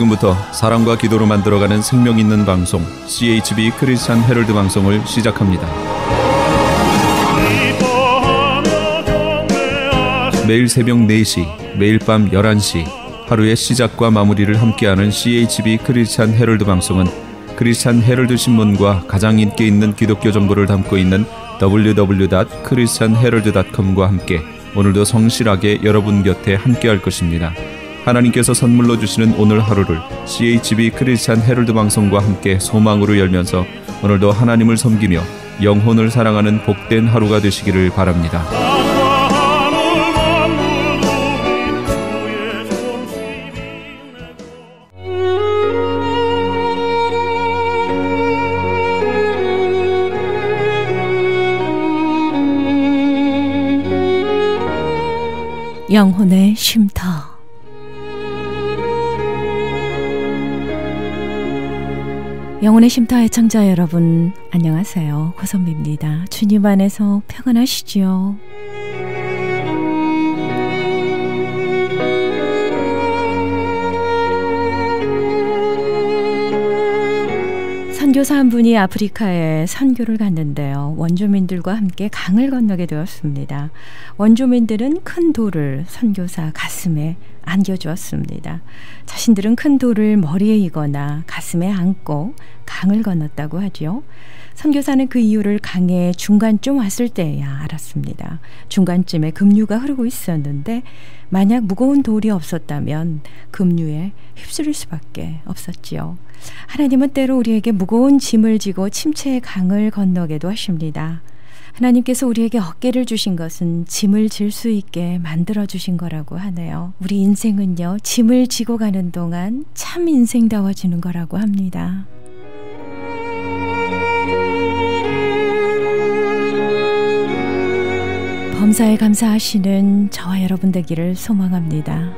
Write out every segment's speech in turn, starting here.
지금부터 사랑과 기도로 만들어가는 생명 있는 방송 CHB 크리스찬 헤럴드 방송을 시작합니다. 매일 새벽 4시, 매일 밤 11시 하루의 시작과 마무리를 함께하는 CHB 크리스찬 헤럴드 방송은 크리스찬 헤럴드 신문과 가장 인기 있는 기독교 정보를 담고 있는 www.christianherald.com과 함께 오늘도 성실하게 여러분 곁에 함께할 것입니다. 하나님께서 선물로 주시는 오늘 하루를 CHB 크리스찬 헤럴드 방송과 함께 소망으로 열면서 오늘도 하나님을 섬기며 영혼을 사랑하는 복된 하루가 되시기를 바랍니다. 영혼의 쉼터. 영혼의 쉼터 애청자 여러분, 안녕하세요. 고선미입니다. 주님 안에서 평안하시지요? 선교사 한 분이 아프리카에 선교를 갔는데요. 원주민들과 함께 강을 건너게 되었습니다. 원주민들은 큰 돌을 선교사 가슴에 안겨주었습니다. 자신들은 큰 돌을 머리에 이거나 가슴에 안고 강을 건넜다고 하죠. 선교사는 그 이유를 강의 중간쯤 왔을 때야 알았습니다. 중간쯤에 급류가 흐르고 있었는데 만약 무거운 돌이 없었다면 급류에 휩쓸릴 수밖에 없었지요. 하나님은 때로 우리에게 무거운 짐을 지고 침체의 강을 건너게도 하십니다. 하나님께서 우리에게 어깨를 주신 것은 짐을 질 수 있게 만들어 주신 거라고 하네요. 우리 인생은요, 짐을 지고 가는 동안 참 인생다워지는 거라고 합니다. 범사에 감사하시는 저와 여러분 되기를 소망합니다.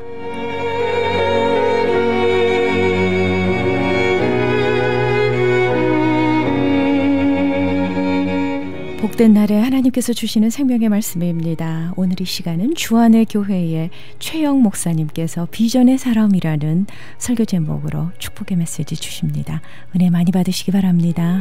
복된 날에 하나님께서 주시는 생명의 말씀입니다. 오늘 이 시간은 주안의 교회의 최영 목사님께서 비전의 사람이라는 설교 제목으로 축복의 메시지 주십니다. 은혜 많이 받으시기 바랍니다.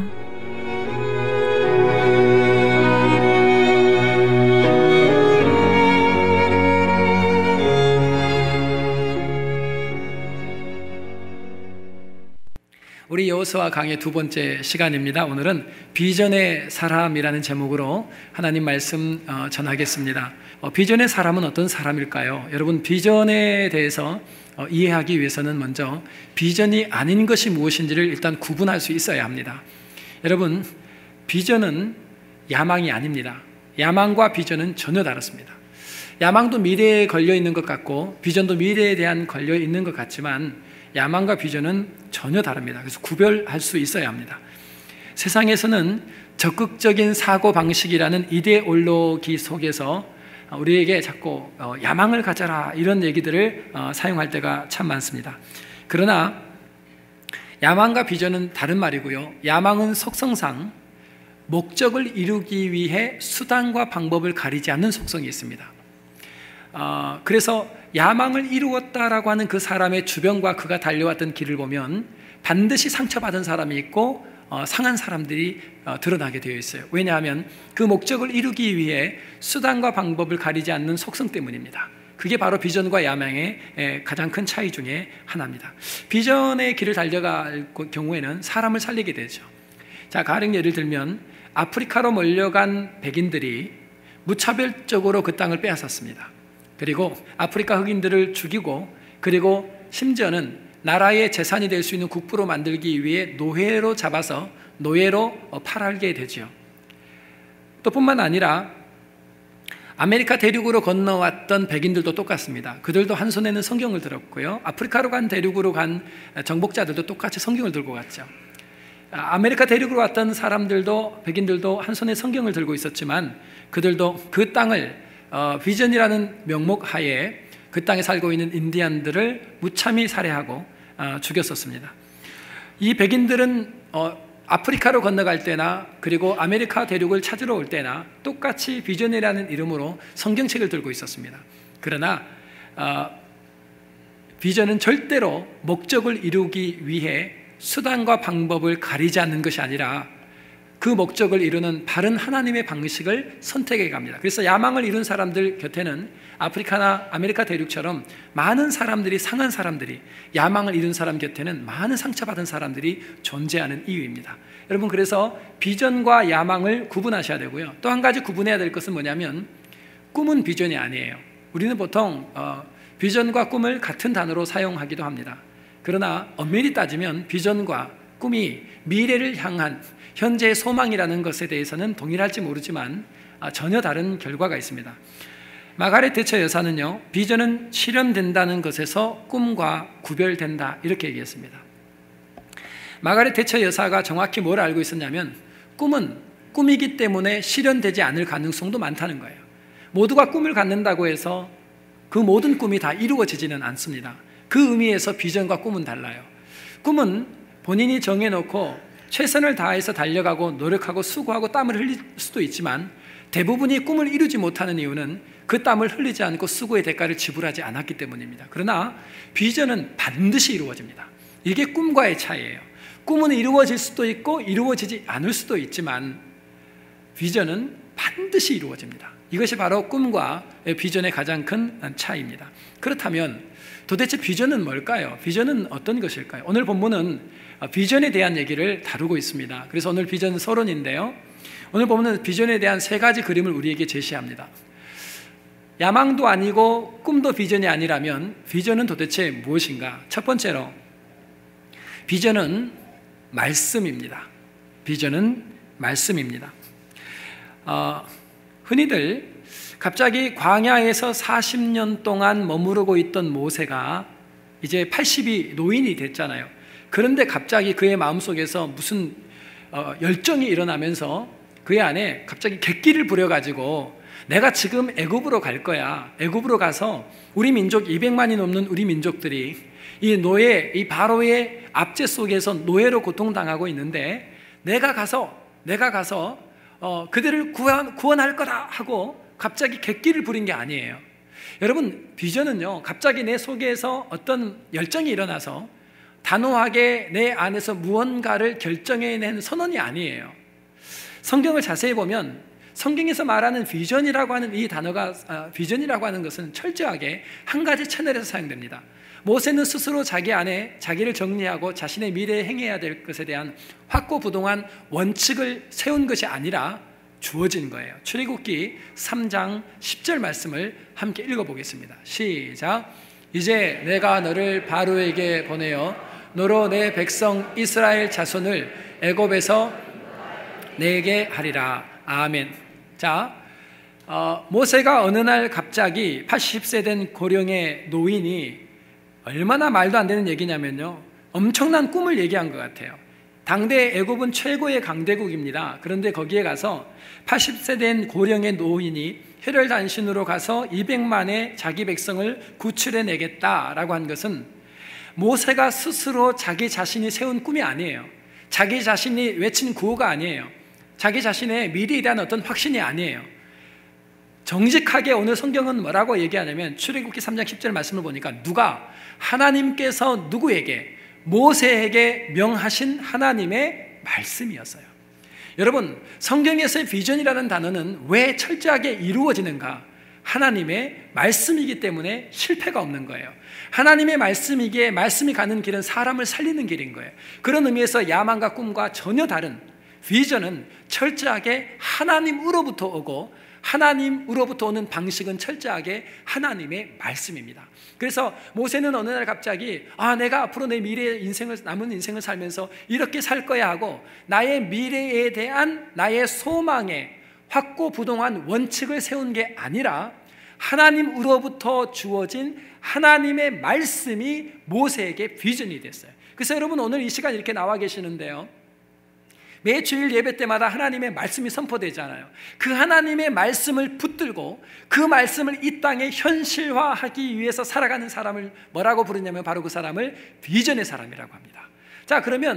우리 여호수아 강의 두 번째 시간입니다. 오늘은 비전의 사람이라는 제목으로 하나님 말씀 전하겠습니다. 비전의 사람은 어떤 사람일까요? 여러분, 비전에 대해서 이해하기 위해서는 먼저 비전이 아닌 것이 무엇인지를 일단 구분할 수 있어야 합니다. 여러분, 비전은 야망이 아닙니다. 야망과 비전은 전혀 다릅니다. 야망도 미래에 걸려 있는 것 같고 비전도 미래에 대한 걸려 있는 것 같지만 야망과 비전은 전혀 다릅니다. 그래서 구별할 수 있어야 합니다. 세상에서는 적극적인 사고방식이라는 이데올로기 속에서 우리에게 자꾸 야망을 가져라 이런 얘기들을 사용할 때가 참 많습니다. 그러나 야망과 비전은 다른 말이고요. 야망은 속성상 목적을 이루기 위해 수단과 방법을 가리지 않는 속성이 있습니다. 그래서 야망을 이루었다라고 하는 그 사람의 주변과 그가 달려왔던 길을 보면 반드시 상처받은 사람이 있고 상한 사람들이 드러나게 되어 있어요. 왜냐하면 그 목적을 이루기 위해 수단과 방법을 가리지 않는 속성 때문입니다. 그게 바로 비전과 야망의 가장 큰 차이 중에 하나입니다. 비전의 길을 달려갈 경우에는 사람을 살리게 되죠. 자, 가령 예를 들면 아프리카로 몰려간 백인들이 무차별적으로 그 땅을 빼앗았습니다. 그리고 아프리카 흑인들을 죽이고 그리고 심지어는 나라의 재산이 될 수 있는 국부로 만들기 위해 노예로 잡아서 노예로 팔게 되죠. 또 뿐만 아니라 아메리카 대륙으로 건너왔던 백인들도 똑같습니다. 그들도 한 손에는 성경을 들었고요. 아프리카로 간 대륙으로 간 정복자들도 똑같이 성경을 들고 갔죠. 아메리카 대륙으로 왔던 사람들도 백인들도 한 손에 성경을 들고 있었지만 그들도 그 땅을 비전이라는 명목 하에 그 땅에 살고 있는 인디안들을 무참히 살해하고 죽였었습니다. 이 백인들은 아프리카로 건너갈 때나 그리고 아메리카 대륙을 찾으러 올 때나 똑같이 비전이라는 이름으로 성경책을 들고 있었습니다. 그러나 비전은 절대로 목적을 이루기 위해 수단과 방법을 가리지 않는 것이 아니라 그 목적을 이루는 바른 하나님의 방식을 선택해 갑니다. 그래서 야망을 이룬 사람들 곁에는 아프리카나 아메리카 대륙처럼 많은 사람들이, 상한 사람들이, 야망을 이룬 사람 곁에는 많은 상처받은 사람들이 존재하는 이유입니다. 여러분, 그래서 비전과 야망을 구분하셔야 되고요. 또 한 가지 구분해야 될 것은 뭐냐면 꿈은 비전이 아니에요. 우리는 보통 비전과 꿈을 같은 단어로 사용하기도 합니다. 그러나 엄밀히 따지면 비전과 꿈이 미래를 향한 현재의 소망이라는 것에 대해서는 동일할지 모르지만 전혀 다른 결과가 있습니다. 마가렛 대처 여사는요, 비전은 실현된다는 것에서 꿈과 구별된다 이렇게 얘기했습니다. 마가렛 대처 여사가 정확히 뭘 알고 있었냐면 꿈은 꿈이기 때문에 실현되지 않을 가능성도 많다는 거예요. 모두가 꿈을 갖는다고 해서 그 모든 꿈이 다 이루어지지는 않습니다. 그 의미에서 비전과 꿈은 달라요. 꿈은 본인이 정해놓고 최선을 다해서 달려가고 노력하고 수고하고 땀을 흘릴 수도 있지만 대부분이 꿈을 이루지 못하는 이유는 그 땀을 흘리지 않고 수고의 대가를 지불하지 않았기 때문입니다. 그러나 비전은 반드시 이루어집니다. 이게 꿈과의 차이예요. 꿈은 이루어질 수도 있고 이루어지지 않을 수도 있지만 비전은 반드시 이루어집니다. 이것이 바로 꿈과 비전의 가장 큰 차이입니다. 그렇다면 도대체 비전은 뭘까요? 비전은 어떤 것일까요? 오늘 본문은 비전에 대한 얘기를 다루고 있습니다. 그래서 오늘 비전 서론인데요, 오늘 본문은 비전에 대한 세 가지 그림을 우리에게 제시합니다. 야망도 아니고 꿈도 비전이 아니라면 비전은 도대체 무엇인가? 첫 번째로 비전은 말씀입니다. 비전은 말씀입니다. 흔히들 갑자기 광야에서 40년 동안 머무르고 있던 모세가 이제 80이 노인이 됐잖아요. 그런데 갑자기 그의 마음속에서 무슨 열정이 일어나면서 그의 안에 갑자기 객기를 부려가지고 내가 지금 애굽으로 갈 거야. 애굽으로 가서 우리 민족 200만이 넘는 우리 민족들이 이 노예, 이 바로의 압제 속에서 노예로 고통당하고 있는데 내가 가서 그들을 구원할 거다 하고 갑자기 객기를 부린 게 아니에요. 여러분, 비전은요, 갑자기 내 속에서 어떤 열정이 일어나서 단호하게 내 안에서 무언가를 결정해낸 선언이 아니에요. 성경을 자세히 보면 성경에서 말하는 비전이라고 하는 이 단어가, 비전이라고 하는 것은 철저하게 한 가지 채널에서 사용됩니다. 모세는 스스로 자기 안에 자기를 정리하고 자신의 미래에 행해야 될 것에 대한 확고부동한 원칙을 세운 것이 아니라 주어진 거예요. 출애굽기 3장 10절 말씀을 함께 읽어보겠습니다. 시작. 이제 내가 너를 바로에게 보내어 너로 내 백성 이스라엘 자손을 애굽에서 내게 하리라. 아멘. 자, 모세가 어느 날 갑자기 80세 된 고령의 노인이 얼마나 말도 안 되는 얘기냐면요, 엄청난 꿈을 얘기한 것 같아요. 당대 애굽은 최고의 강대국입니다. 그런데 거기에 가서 80세 된 고령의 노인이 혈혈단신으로 가서 200만의 자기 백성을 구출해내겠다라고 한 것은 모세가 스스로 자기 자신이 세운 꿈이 아니에요. 자기 자신이 외친 구호가 아니에요. 자기 자신의 미래에 대한 어떤 확신이 아니에요. 정직하게 오늘 성경은 뭐라고 얘기하냐면 출애굽기 3장 10절 말씀을 보니까 누가 하나님께서 누구에게 모세에게 명하신 하나님의 말씀이었어요. 여러분, 성경에서의 비전이라는 단어는 왜 철저하게 이루어지는가? 하나님의 말씀이기 때문에 실패가 없는 거예요. 하나님의 말씀이기에 말씀이 가는 길은 사람을 살리는 길인 거예요. 그런 의미에서 야망과 꿈과 전혀 다른 비전은 철저하게 하나님으로부터 오고 하나님으로부터 오는 방식은 철저하게 하나님의 말씀입니다. 그래서 모세는 어느 날 갑자기 내가 앞으로 내 미래의 남은 인생을 살면서 이렇게 살 거야 하고 나의 미래에 대한 나의 소망에 확고부동한 원칙을 세운 게 아니라 하나님으로부터 주어진 하나님의 말씀이 모세에게 비전이 됐어요. 그래서 여러분, 오늘 이 시간 이렇게 나와 계시는데요, 매 주일 예배 때마다 하나님의 말씀이 선포되잖아요. 그 하나님의 말씀을 붙들고 그 말씀을 이 땅에 현실화하기 위해서 살아가는 사람을 뭐라고 부르냐면 바로 그 사람을 비전의 사람이라고 합니다. 자, 그러면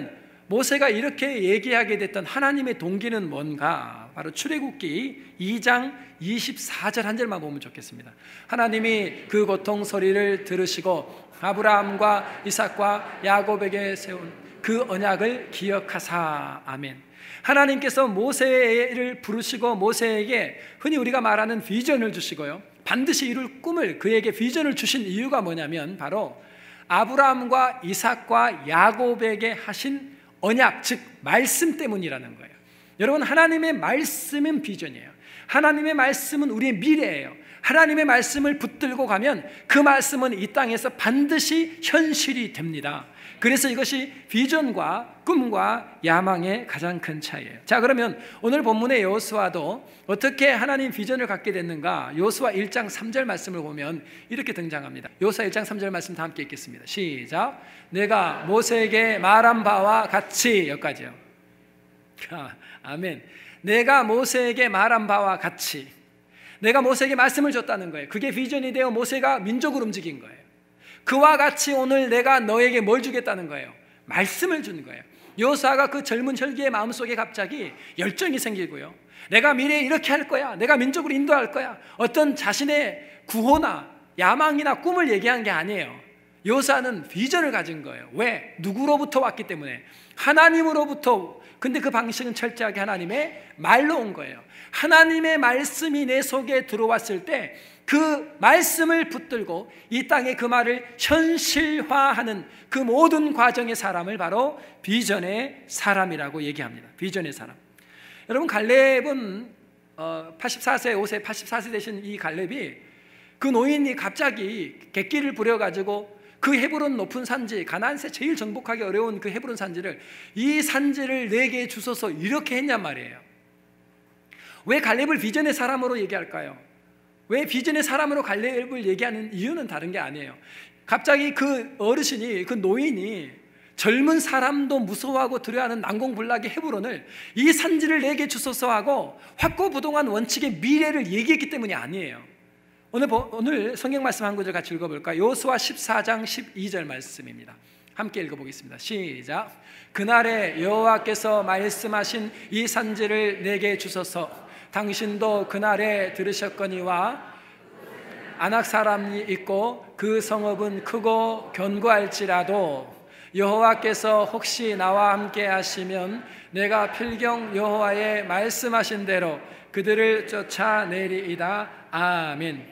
모세가 이렇게 얘기하게 됐던 하나님의 동기는 뭔가? 바로 출애굽기 2장 24절 한 절만 보면 좋겠습니다. 하나님이 그 고통 소리를 들으시고 아브라함과 이삭과 야곱에게 세운 그 언약을 기억하사. 아멘. 하나님께서 모세를 부르시고 모세에게 흔히 우리가 말하는 비전을 주시고요, 반드시 이룰 꿈을, 그에게 비전을 주신 이유가 뭐냐면 바로 아브라함과 이삭과 야곱에게 하신 언약, 즉 말씀 때문이라는 거예요. 여러분, 하나님의 말씀은 비전이에요. 하나님의 말씀은 우리의 미래예요. 하나님의 말씀을 붙들고 가면 그 말씀은 이 땅에서 반드시 현실이 됩니다. 그래서 이것이 비전과 꿈과 야망의 가장 큰 차이예요. 자, 그러면 오늘 본문의 여호수아도 어떻게 하나님 비전을 갖게 됐는가? 여호수아 1장 3절 말씀을 보면 이렇게 등장합니다. 여호수아 1장 3절 말씀 다 함께 읽겠습니다. 시작. 내가 모세에게 말한 바와 같이. 여기까지요. 아멘. 내가 모세에게 말한 바와 같이. 내가 모세에게 말씀을 줬다는 거예요. 그게 비전이 되어 모세가 민족을 움직인 거예요. 그와 같이 오늘 내가 너에게 뭘 주겠다는 거예요? 말씀을 주는 거예요. 여호수아가 그 젊은 혈기의 마음속에 갑자기 열정이 생기고요, 내가 미래에 이렇게 할 거야, 내가 민족을 인도할 거야, 어떤 자신의 구호나 야망이나 꿈을 얘기한 게 아니에요. 여호수아는 비전을 가진 거예요. 왜? 누구로부터 왔기 때문에, 하나님으로부터. 근데 그 방식은 철저하게 하나님의 말로 온 거예요. 하나님의 말씀이 내 속에 들어왔을 때 그 말씀을 붙들고 이 땅에 그 말을 현실화하는 그 모든 과정의 사람을 바로 비전의 사람이라고 얘기합니다. 비전의 사람. 여러분, 갈렙은 84세, 5세, 84세 되신 이 갈렙이, 그 노인이 갑자기 객기를 부려가지고 그 헤브론 높은 산지, 가나안에서 제일 정복하기 어려운 그 헤브론 산지를, 이 산지를 내게 주소서, 이렇게 했냔 말이에요. 왜 갈렙을 비전의 사람으로 얘기할까요? 왜 비전의 사람으로 갈렙을 얘기하는 이유는 다른 게 아니에요. 갑자기 그 어르신이, 그 노인이 젊은 사람도 무서워하고 두려워하는 난공불락의 헤브론을, 이 산지를 내게 주소서 하고 확고부동한 원칙의 미래를 얘기했기 때문이 아니에요. 오늘 성경 말씀 한 구절 같이 읽어볼까요? 여호수아 14장 12절 말씀입니다. 함께 읽어보겠습니다. 시작. 그날에 여호와께서 말씀하신 이 산지를 내게 주소서. 당신도 그날에 들으셨거니와 아낙 사람이 있고 그 성읍은 크고 견고할지라도 여호와께서 혹시 나와 함께 하시면 내가 필경 여호와의 말씀하신 대로 그들을 쫓아내리이다. 아멘.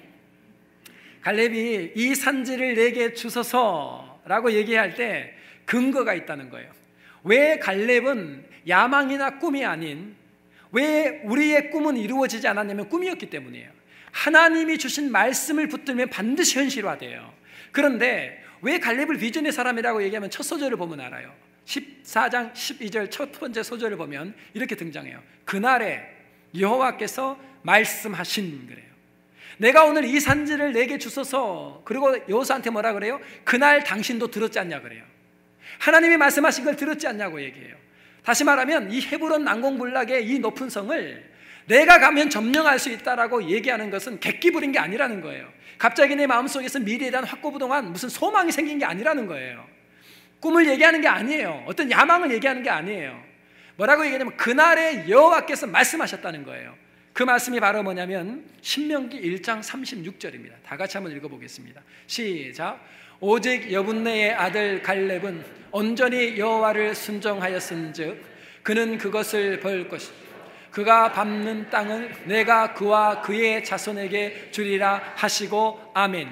갈렙이 이 산지를 내게 주소서라고 얘기할 때 근거가 있다는 거예요. 왜 갈렙은 야망이나 꿈이 아닌, 왜 우리의 꿈은 이루어지지 않았냐면 꿈이었기 때문이에요. 하나님이 주신 말씀을 붙들면 반드시 현실화돼요. 그런데 왜 갈렙을 비전의 사람이라고 얘기하면 첫 소절을 보면 알아요. 14장 12절 첫 번째 소절을 보면 이렇게 등장해요. 그날에 여호와께서 말씀하신, 그래요. 내가 오늘 이 산지를 내게 주소서. 그리고 여호수아한테 뭐라 그래요? 그날 당신도 들었지 않냐 그래요. 하나님이 말씀하신 걸 들었지 않냐고 얘기해요. 다시 말하면 이 헤브론 난공불락의 이 높은 성을 내가 가면 점령할 수 있다라고 얘기하는 것은 객기 부린 게 아니라는 거예요. 갑자기 내 마음속에서 미래에 대한 확고부동한 무슨 소망이 생긴 게 아니라는 거예요. 꿈을 얘기하는 게 아니에요. 어떤 야망을 얘기하는 게 아니에요. 뭐라고 얘기하냐면 그날에 여호와께서 말씀하셨다는 거예요. 그 말씀이 바로 뭐냐면 신명기 1장 36절입니다. 다 같이 한번 읽어보겠습니다. 시작. 오직 여분네의 아들 갈렙은 온전히 여호와를 순종하였은즉 그는 그것을 벌 것이다. 그가 밟는 땅을 내가 그와 그의 자손에게 주리라 하시고 아멘.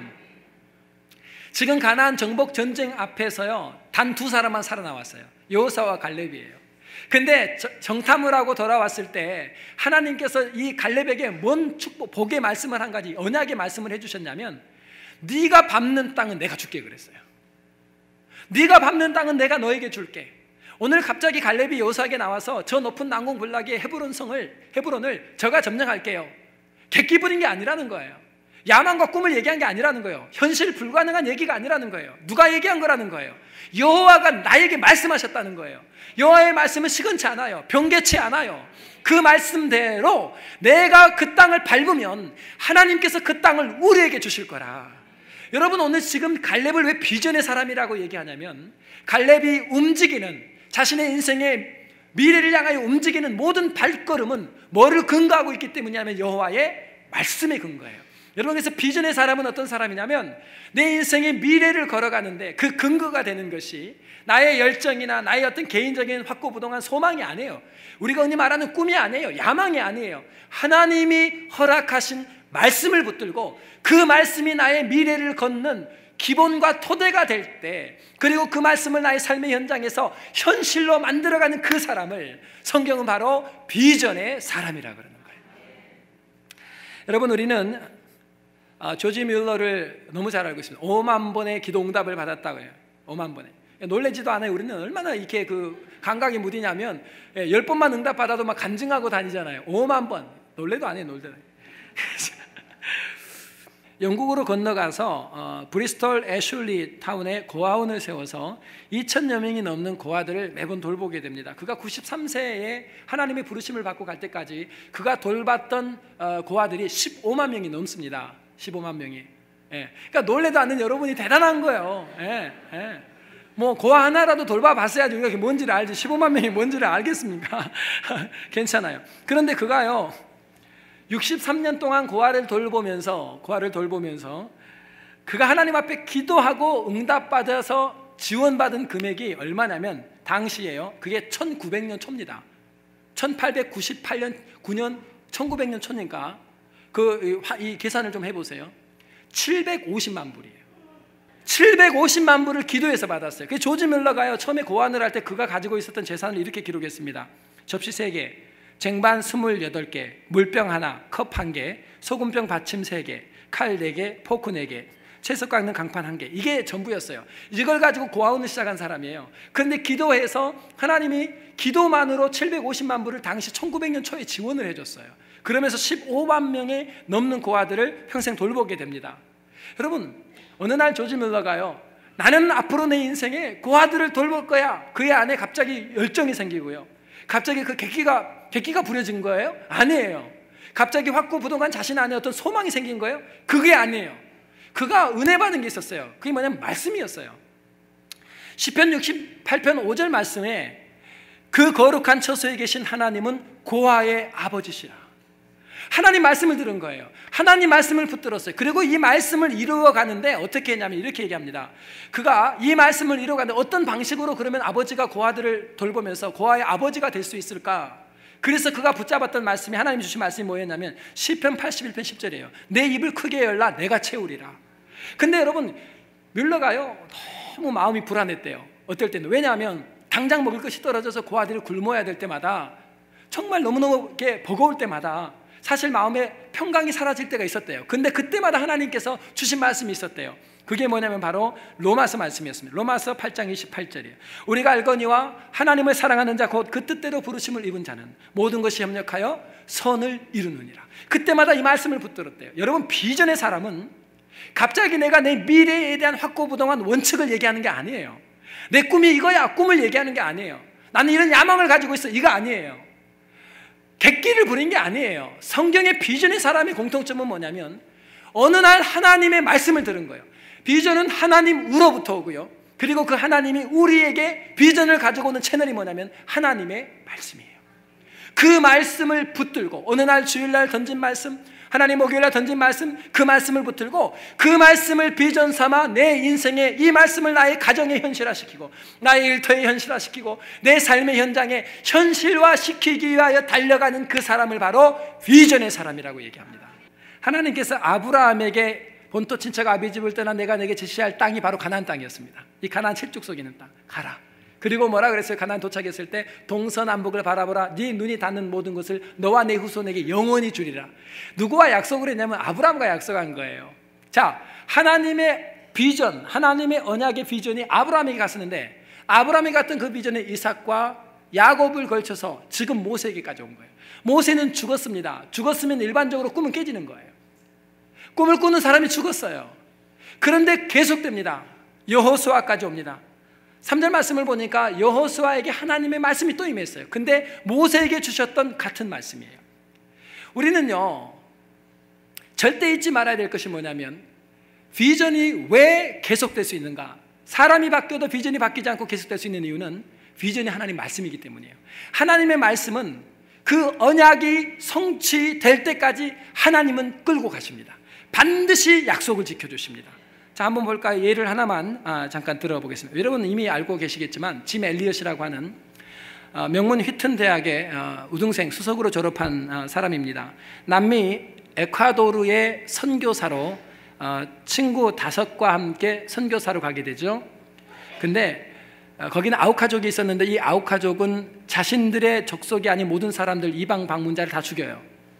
지금 가나안 정복 전쟁 앞에서요, 단 두 사람만 살아나왔어요. 여호수아와 갈렙이에요. 근데 정탐을 하고 돌아왔을 때 하나님께서 이 갈렙에게 뭔 축복, 복의 말씀을 한 가지, 언약의 말씀을 해주셨냐면 네가 밟는 땅은 내가 줄게 그랬어요. 네가 밟는 땅은 내가 너에게 줄게. 오늘 갑자기 갈렙이 여호수아에게 나와서 저 높은 난공불락의 헤브론을 저가 점령할게요. 객기 부린 게 아니라는 거예요. 야망과 꿈을 얘기한 게 아니라는 거예요. 현실 불가능한 얘기가 아니라는 거예요. 누가 얘기한 거라는 거예요. 여호와가 나에게 말씀하셨다는 거예요. 여호와의 말씀은 시건치 않아요. 변개치 않아요. 그 말씀대로 내가 그 땅을 밟으면 하나님께서 그 땅을 우리에게 주실 거라. 여러분, 오늘 지금 갈렙을 왜 비전의 사람이라고 얘기하냐면 갈렙이 움직이는, 자신의 인생의 미래를 향하여 움직이는 모든 발걸음은 뭐를 근거하고 있기 때문이냐면 여호와의 말씀에 근거해요. 여러분, 그래서 비전의 사람은 어떤 사람이냐면 내 인생의 미래를 걸어가는데 그 근거가 되는 것이 나의 열정이나 나의 어떤 개인적인 확고부동한 소망이 아니에요. 우리가 흔히 말하는 꿈이 아니에요. 야망이 아니에요. 하나님이 허락하신 말씀을 붙들고 그 말씀이 나의 미래를 걷는 기본과 토대가 될 때, 그리고 그 말씀을 나의 삶의 현장에서 현실로 만들어가는 그 사람을 성경은 바로 비전의 사람이라고 그러는 거예요. 여러분, 우리는 조지 뮬러를 너무 잘 알고 있습니다. 5만 번의 기도 응답을 받았다고 해요. 5만 번에. 놀라지도 않아요. 우리는 얼마나 이렇게 그 감각이 무디냐면 10번만 응답 받아도 막 간증하고 다니잖아요. 5만 번. 놀래도 안 해요. 놀래도 안 해요. 영국으로 건너가서 브리스톨 애슐리 타운에 고아원을 세워서 2,000여 명이 넘는 고아들을 매번 돌보게 됩니다. 그가 93세에 하나님의 부르심을 받고 갈 때까지 그가 돌봤던 고아들이 15만 명이 넘습니다. 15만 명이. 그러니까 놀래도 않는 여러분이 대단한 거예요. 뭐 고아 하나라도 돌봐봤어야지 우리가 뭔지를 알지 15만 명이 뭔지를 알겠습니까? 괜찮아요. 그런데 그가요 63년 동안 고아를 돌보면서 그가 하나님 앞에 기도하고 응답받아서 지원받은 금액이 얼마냐면 당시에요 그게 1900년 초입니다. 1898년 9년 1900년 초니까 이 계산을 좀 해보세요. 750만 불이에요. 750만 불을 기도해서 받았어요. 그 조지 뮬러가요 처음에 고안을 할 때 그가 가지고 있었던 재산을 이렇게 기록했습니다. 접시 3개, 쟁반 28개, 물병 하나, 컵 1개, 소금병 받침 3개, 칼 4개, 포크 4개, 채소 깎는 강판 1개. 이게 전부였어요. 이걸 가지고 고아원을 시작한 사람이에요. 그런데 기도해서 하나님이 기도만으로 750만 불을 당시 1900년 초에 지원을 해줬어요. 그러면서 15만 명의 넘는 고아들을 평생 돌보게 됩니다. 여러분, 어느 날 조지 뮬러가요 나는 앞으로 내 인생에 고아들을 돌볼 거야. 그의 안에 갑자기 열정이 생기고요 갑자기 그 객기가 부려진 거예요? 아니에요. 갑자기 확고부동한 자신 안에 어떤 소망이 생긴 거예요? 그게 아니에요. 그가 은혜 받은 게 있었어요. 그게 뭐냐면 말씀이었어요. 시편 68편 5절 말씀에 그 거룩한 처소에 계신 하나님은 고아의 아버지시라. 하나님 말씀을 들은 거예요. 하나님 말씀을 붙들었어요. 그리고 이 말씀을 이루어가는데 어떻게 했냐면 이렇게 얘기합니다. 그가 이 말씀을 이루어가는데 어떤 방식으로 그러면 아버지가 고아들을 돌보면서 고아의 아버지가 될 수 있을까? 그래서 그가 붙잡았던 말씀이 하나님 주신 말씀이 뭐였냐면 시편 81편 10절이에요. 내 입을 크게 열라 내가 채우리라. 근데 여러분 뮬러가요 너무 마음이 불안했대요. 어떨 때는. 왜냐하면 당장 먹을 것이 떨어져서 고아들이 굶어야 될 때마다 정말 너무너무 이렇게 버거울 때마다 사실 마음에 평강이 사라질 때가 있었대요. 근데 그때마다 하나님께서 주신 말씀이 있었대요. 그게 뭐냐면 바로 로마서 말씀이었습니다. 로마서 8장 28절이에요. 우리가 알거니와 하나님을 사랑하는 자 곧 그 뜻대로 부르심을 입은 자는 모든 것이 협력하여 선을 이루느니라. 그때마다 이 말씀을 붙들었대요. 여러분, 비전의 사람은 갑자기 내가 내 미래에 대한 확고부동한 원칙을 얘기하는 게 아니에요. 내 꿈이 이거야 꿈을 얘기하는 게 아니에요. 나는 이런 야망을 가지고 있어 이거 아니에요. 객기를 부린 게 아니에요. 성경의 비전의 사람의 공통점은 뭐냐면 어느 날 하나님의 말씀을 들은 거예요. 비전은 하나님으로부터 오고요 그리고 그 하나님이 우리에게 비전을 가지고 오는 채널이 뭐냐면 하나님의 말씀이에요. 그 말씀을 붙들고 어느 날 주일날 던진 말씀, 하나님 목요일날 던진 말씀, 그 말씀을 붙들고 그 말씀을 비전 삼아 내 인생에 이 말씀을 나의 가정에 현실화시키고 나의 일터에 현실화시키고 내 삶의 현장에 현실화시키기 위하여 달려가는 그 사람을 바로 비전의 사람이라고 얘기합니다. 하나님께서 아브라함에게 본토 친척 아비 집을 떠나 내가 내게 제시할 땅이 바로 가나안 땅이었습니다. 이 가나안 7족속에 있는 땅 가라. 그리고 뭐라 그랬어요? 가나안 도착했을 때 동서남북을 바라보라. 네 눈이 닿는 모든 것을 너와 내 후손에게 영원히 주리라. 누구와 약속을 했냐면 아브라함과 약속한 거예요. 자, 하나님의 비전, 하나님의 언약의 비전이 아브라함에게 갔었는데 아브라함이 갔던 그 비전에 이삭과 야곱을 걸쳐서 지금 모세에게까지 온 거예요. 모세는 죽었습니다. 죽었으면 일반적으로 꿈은 깨지는 거예요. 꿈을 꾸는 사람이 죽었어요. 그런데 계속됩니다. 여호수아까지 옵니다. 3절 말씀을 보니까 여호수아에게 하나님의 말씀이 또 임했어요. 근데 모세에게 주셨던 같은 말씀이에요. 우리는요 절대 잊지 말아야 될 것이 뭐냐면 비전이 왜 계속될 수 있는가? 사람이 바뀌어도 비전이 바뀌지 않고 계속될 수 있는 이유는 비전이 하나님 말씀이기 때문이에요. 하나님의 말씀은 그 언약이 성취될 때까지 하나님은 끌고 가십니다. 반드시 약속을 지켜주십니다. 자, 한번 볼까요? 예를 하나만 잠깐 들어보겠습니다. 여러분 이미 알고 계시겠지만 짐 엘리엇이라고 하는 명문 휘튼 대학의 우등생 수석으로 졸업한 사람입니다. 남미 에콰도르의 선교사로 친구 5과 함께 선교사로 가게 되죠. 근데 거기는 아우카족이 있었는데 이 아우카족은 자신들의 족속이 아닌 모든 사람들, 이방 방문자를 다 죽여요.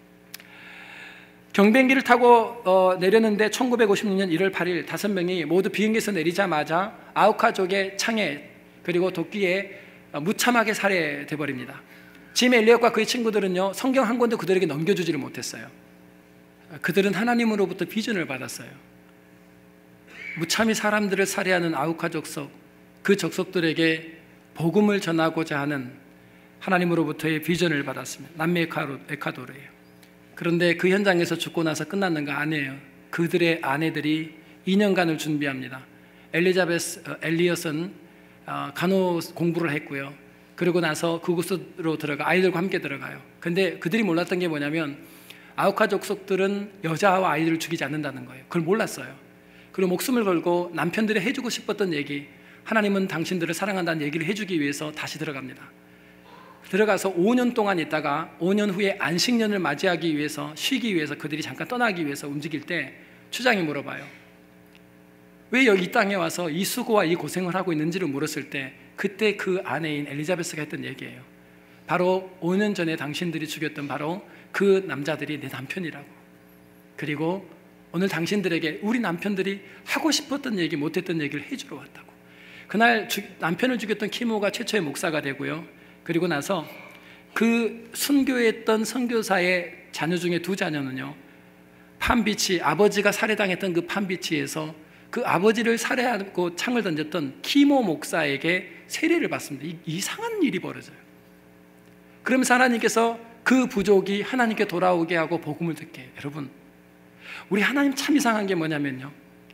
경비행기를 타고 내렸는데 1956년 1월 8일 5명이 모두 비행기에서 내리자마자 아우카족의 창에 그리고 도끼에 무참하게 살해돼 버립니다. 짐 엘리엇과 그의 친구들은요, 성경 한 권도 그들에게 넘겨주지를 못했어요. 그들은 하나님으로부터 비전을 받았어요. 무참히 사람들을 살해하는 아우카 족속, 그 족속들에게 복음을 전하고자 하는 하나님으로부터의 비전을 받았습니다. 남미 에콰도르예요. 그런데 그 현장에서 죽고 나서 끝났는가? 아니에요. 그들의 아내들이 2년간을 준비합니다. 엘리엇은 간호 공부를 했고요. 그리고 나서 그곳으로 들어가 아이들과 함께 들어가요. 근데 그들이 몰랐던 게 뭐냐면 아우카 족속들은 여자와 아이들을 죽이지 않는다는 거예요. 그걸 몰랐어요. 그리고 목숨을 걸고 남편들이 해주고 싶었던 얘기, 하나님은 당신들을 사랑한다는 얘기를 해주기 위해서 다시 들어갑니다. 들어가서 5년 동안 있다가 5년 후에 안식년을 맞이하기 위해서, 쉬기 위해서 그들이 잠깐 떠나기 위해서 움직일 때 추장이 물어봐요. 왜 여기 이 땅에 와서 이 수고와 이 고생을 하고 있는지를 물었을 때 그때 그 아내인 엘리자베스가 했던 얘기예요. 바로 5년 전에 당신들이 죽였던 바로 그 남자들이 내 남편이라고. 그리고 오늘 당신들에게 우리 남편들이 하고 싶었던 얘기, 못했던 얘기를 해주러 왔다고. 그날 남편을 죽였던 키모가 최초의 목사가 되고요. 그리고 나서 그 순교했던 선교사의 자녀 중에 2자녀는요, 팜비치, 아버지가 살해당했던 그 팜비치에서 그 아버지를 살해하고 창을 던졌던 키모 목사에게 세례를 받습니다. 이상한 일이 벌어져요. 그러면서 하나님께서 그 부족이 하나님께 돌아오게 하고 복음을 듣게 해요. 여러분, 우리 하나님 참 이상한 게 뭐냐면요,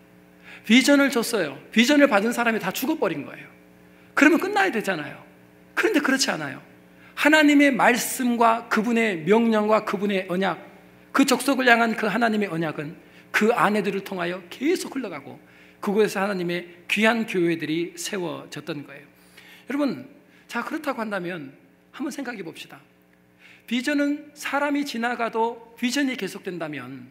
비전을 줬어요. 비전을 받은 사람이 다 죽어버린 거예요. 그러면 끝나야 되잖아요. 그런데 그렇지 않아요. 하나님의 말씀과 그분의 명령과 그분의 언약, 그 족속을 향한 그 하나님의 언약은 그 아내들을 통하여 계속 흘러가고 그곳에서 하나님의 귀한 교회들이 세워졌던 거예요. 여러분, 자, 그렇다고 한다면 한번 생각해 봅시다. 비전은 사람이 지나가도 비전이 계속된다면,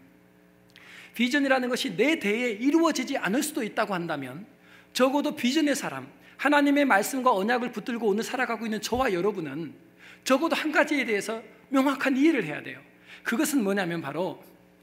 비전이라는 것이 내 대에 이루어지지 않을 수도 있다고 한다면, 적어도 비전의 사람, 하나님의 말씀과 언약을 붙들고 오늘 살아가고 있는 저와 여러분은 적어도 한 가지에 대해서 명확한 이해를 해야 돼요. 그것은 뭐냐면 바로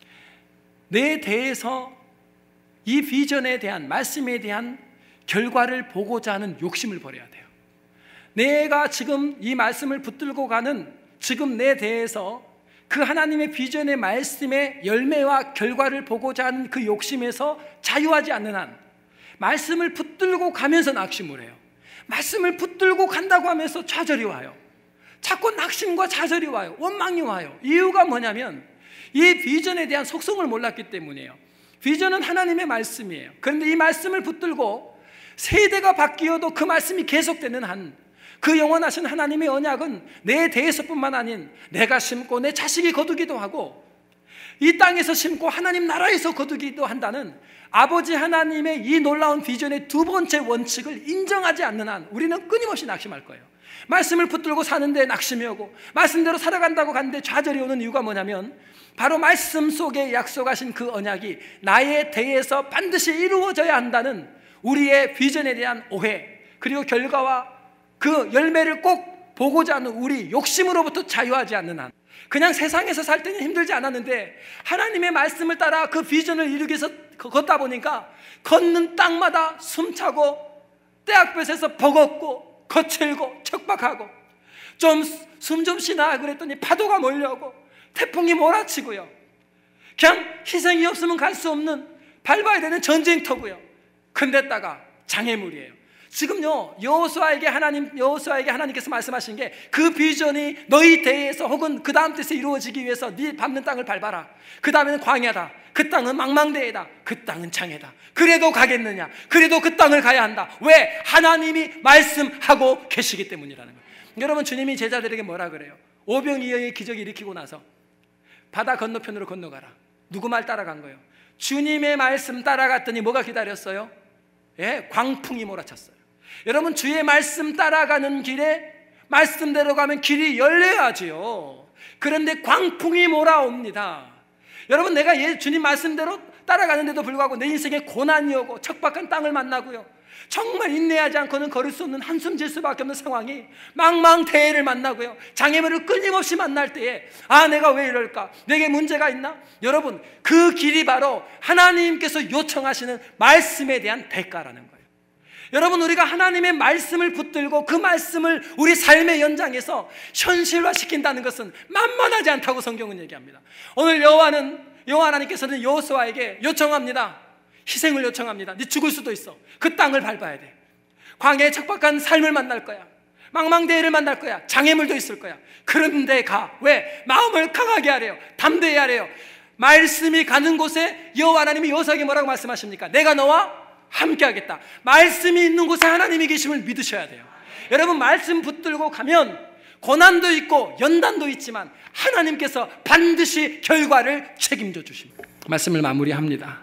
내 대에서 이 비전에 대한, 말씀에 대한 결과를 보고자 하는 욕심을 버려야 돼요. 내가 지금 이 말씀을 붙들고 가는 지금 내 대에서 그 하나님의 비전의 말씀의 열매와 결과를 보고자 하는 그 욕심에서 자유하지 않는 한, 말씀을 붙들고 가면서 낙심을 해요. 말씀을 붙들고 간다고 하면서 좌절이 와요. 자꾸 낙심과 좌절이 와요. 원망이 와요. 이유가 뭐냐면 이 비전에 대한 속성을 몰랐기 때문이에요. 비전은 하나님의 말씀이에요. 그런데 이 말씀을 붙들고 세대가 바뀌어도 그 말씀이 계속되는 한, 그 영원하신 하나님의 언약은 내 대에서뿐만 아닌 내가 심고 내 자식이 거두기도 하고 이 땅에서 심고 하나님 나라에서 거두기도 한다는 아버지 하나님의 이 놀라운 비전의 2번째 원칙을 인정하지 않는 한 우리는 끊임없이 낙심할 거예요. 말씀을 붙들고 사는데 낙심이 오고 말씀대로 살아간다고 갔는데 좌절이 오는 이유가 뭐냐면 바로 말씀 속에 약속하신 그 언약이 나의 대에서 반드시 이루어져야 한다는 우리의 비전에 대한 오해, 그리고 결과와 그 열매를 꼭 보고자 하는 우리 욕심으로부터 자유하지 않는 한, 그냥 세상에서 살 때는 힘들지 않았는데 하나님의 말씀을 따라 그 비전을 이루기 위해서 걷다 보니까 걷는 땅마다 숨차고 떼약볕에서 버겁고 거칠고 척박하고 좀 숨 좀 쉬나 그랬더니 파도가 몰려오고 태풍이 몰아치고요. 그냥 희생이 없으면 갈 수 없는 밟아야 되는 전쟁터고요. 근데다가 장애물이에요. 지금요, 여호수아에게 하나님께서 말씀하신 게 그 비전이 너희 대에서 혹은 그 다음 때에 이루어지기 위해서 네 밟는 땅을 밟아라. 그 다음에는 광야다. 그 땅은 망망대해다. 그 땅은 장애다. 그래도 가겠느냐? 그래도 그 땅을 가야 한다. 왜? 하나님이 말씀하고 계시기 때문이라는 거예요. 여러분, 주님이 제자들에게 뭐라 그래요? 오병이어의 기적을 일으키고 나서 바다 건너편으로 건너가라. 누구 말 따라간 거예요? 주님의 말씀 따라갔더니 뭐가 기다렸어요? 예, 광풍이 몰아쳤어요. 여러분, 주의 말씀 따라가는 길에 말씀대로 가면 길이 열려야지요. 그런데 광풍이 몰아옵니다. 여러분, 내가 주님 말씀대로 따라가는데도 불구하고 내 인생에 고난이 오고 척박한 땅을 만나고요, 정말 인내하지 않고는 걸을 수 없는 한숨 질 수밖에 없는 상황이 망망대해를 만나고요, 장애물을 끊임없이 만날 때에 아, 내가 왜 이럴까? 내게 문제가 있나? 여러분, 그 길이 바로 하나님께서 요청하시는 말씀에 대한 대가라는 거예요. 여러분, 우리가 하나님의 말씀을 붙들고 그 말씀을 우리 삶의 연장에서 현실화시킨다는 것은 만만하지 않다고 성경은 얘기합니다. 오늘 여호와 하나님께서는 여호수아에게 요청합니다. 희생을 요청합니다. 네 죽을 수도 있어. 그 땅을 밟아야 돼. 광야의 척박한 삶을 만날 거야. 망망대해를 만날 거야. 장애물도 있을 거야. 그런데 가. 왜? 마음을 강하게 하래요. 담대히 하래요. 말씀이 가는 곳에 여호와 하나님이 여호수아에게 뭐라고 말씀하십니까? 내가 너와 함께 하겠다. 말씀이 있는 곳에 하나님이 계심을 믿으셔야 돼요. 여러분, 말씀 붙들고 가면 고난도 있고 연단도 있지만 하나님께서 반드시 결과를 책임져 주십니다. 말씀을 마무리합니다.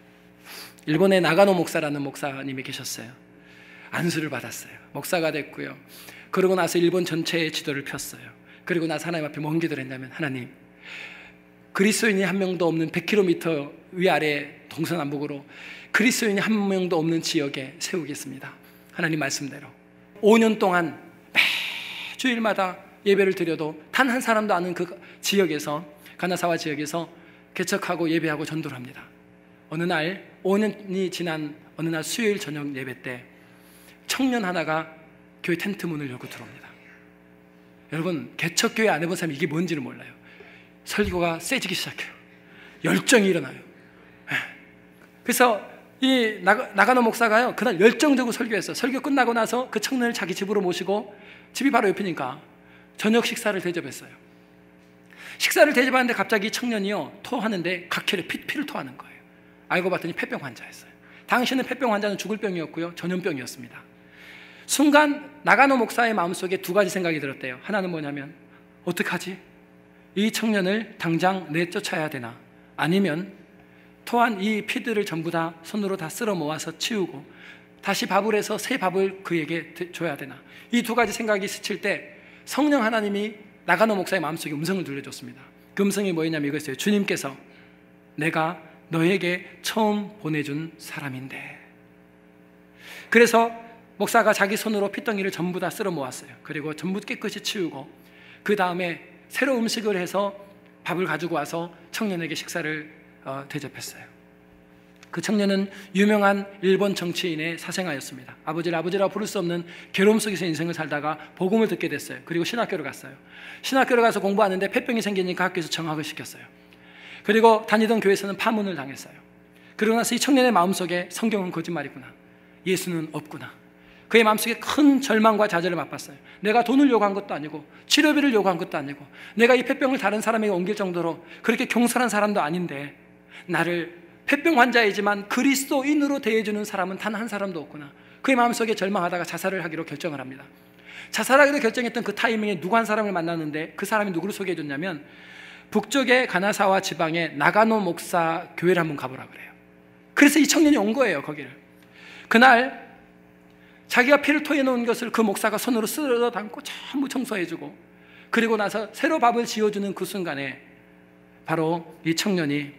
일본의 나가노 목사라는 목사님이 계셨어요. 안수를 받았어요. 목사가 됐고요. 그러고 나서 일본 전체의 지도를 폈어요. 그리고 나서 하나님 앞에 뭔 기도를 했냐면, 하나님, 그리스도인이 한 명도 없는 100km 위아래 동서남북으로 그리스도인이 한 명도 없는 지역에 세우겠습니다. 하나님 말씀대로 5년 동안 매주일마다 예배를 드려도 단 한 사람도 안 오는 그 지역에서, 가나사와 지역에서 개척하고 예배하고 전도를 합니다. 어느 날 5년이 지난 어느 날 수요일 저녁 예배 때 청년 하나가 교회 텐트 문을 열고 들어옵니다. 여러분, 개척교회 안 해본 사람이 이게 뭔지를 몰라요. 설교가 세지기 시작해요. 열정이 일어나요. 그래서 이 나가노 목사가요, 그날 열정적으로 설교했어요. 설교 끝나고 나서 그 청년을 자기 집으로 모시고, 집이 바로 옆이니까 저녁 식사를 대접했어요. 식사를 대접하는데 갑자기 청년이요, 토하는데 각혈에 피를 토하는 거예요. 알고 봤더니 폐병 환자였어요. 당시에는 폐병 환자는 죽을 병이었고요, 전염병이었습니다. 순간 나가노 목사의 마음속에 두 가지 생각이 들었대요. 하나는 뭐냐면, 어떡하지? 이 청년을 당장 내쫓아야 되나? 아니면 토한 이 피들을 전부 다 손으로 다 쓸어 모아서 치우고 다시 밥을 해서 새 밥을 그에게 줘야 되나? 이 두 가지 생각이 스칠 때 성령 하나님이 나가노 목사의 마음속에 음성을 들려줬습니다. 그 음성이 뭐였냐면 이거였어요. 주님께서 내가 너에게 처음 보내준 사람인데. 그래서 목사가 자기 손으로 핏덩이를 전부 다 쓸어 모았어요. 그리고 전부 깨끗이 치우고 그 다음에 새로 음식을 해서 밥을 가지고 와서 청년에게 식사를 대접했어요. 그 청년은 유명한 일본 정치인의 사생아였습니다. 아버지를 아버지라고 부를 수 없는 괴로움 속에서 인생을 살다가 복음을 듣게 됐어요. 그리고 신학교를 갔어요. 신학교를 가서 공부하는데 폐병이 생기니까 학교에서 정학을 시켰어요. 그리고 다니던 교회에서는 파문을 당했어요. 그러고 나서 이 청년의 마음속에 성경은 거짓말이구나, 예수는 없구나, 그의 마음속에 큰 절망과 좌절을 맛봤어요. 내가 돈을 요구한 것도 아니고 치료비를 요구한 것도 아니고 내가 이 폐병을 다른 사람에게 옮길 정도로 그렇게 경솔한 사람도 아닌데 나를 폐병 환자이지만 그리스도인으로 대해주는 사람은 단 한 사람도 없구나. 그의 마음속에 절망하다가 자살을 하기로 결정을 합니다. 자살하기로 결정했던 그 타이밍에 누구 한 사람을 만났는데 그 사람이 누구를 소개해줬냐면 북쪽의 가나사와 지방의 나가노 목사 교회를 한번 가보라 그래요. 그래서 이 청년이 온 거예요. 거기를. 그날 자기가 피를 토해놓은 것을 그 목사가 손으로 쓸어 담고 전부 청소해주고 그리고 나서 새로 밥을 지어주는 그 순간에 바로 이 청년이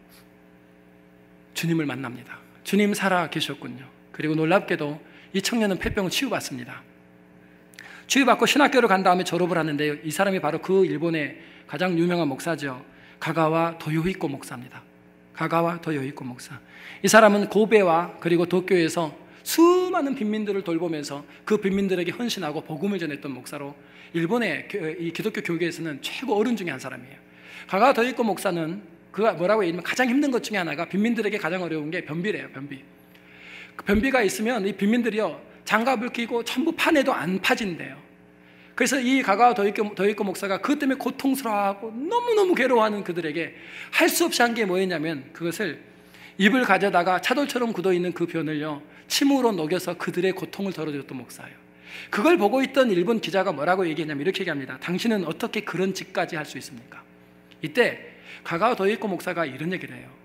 주님을 만납니다. 주님 살아 계셨군요. 그리고 놀랍게도 이 청년은 폐병을 치유받습니다. 치유받고 신학교를 간 다음에 졸업을 하는데요, 이 사람이 바로 그 일본의 가장 유명한 목사죠. 가가와 도요히코 목사입니다. 가가와 도요히코 목사. 이 사람은 고베와 그리고 도쿄에서 수많은 빈민들을 돌보면서 그 빈민들에게 헌신하고 복음을 전했던 목사로 일본의 이 기독교 교계에서는 최고 어른 중에 한 사람이에요. 가가와 도요히코 목사는 그가 뭐라고 얘기하면 가장 힘든 것 중에 하나가 빈민들에게 가장 어려운 게 변비래요. 변비. 그 변비가 있으면 이 빈민들이요 장갑을 끼고 전부 파내도 안 파진대요. 그래서 이 가가와 도이코 목사가 그것 때문에 고통스러워하고 너무너무 괴로워하는 그들에게 할 수 없이 한 게 뭐였냐면, 그것을 잎을 가져다가 차돌처럼 굳어있는 그 변을요 침으로 녹여서 그들의 고통을 덜어줬던 목사예요. 그걸 보고 있던 일본 기자가 뭐라고 얘기했냐면 이렇게 얘기합니다. 당신은 어떻게 그런 짓까지 할 수 있습니까? 이때 가가와 도이코 목사가 이런 얘기를 해요.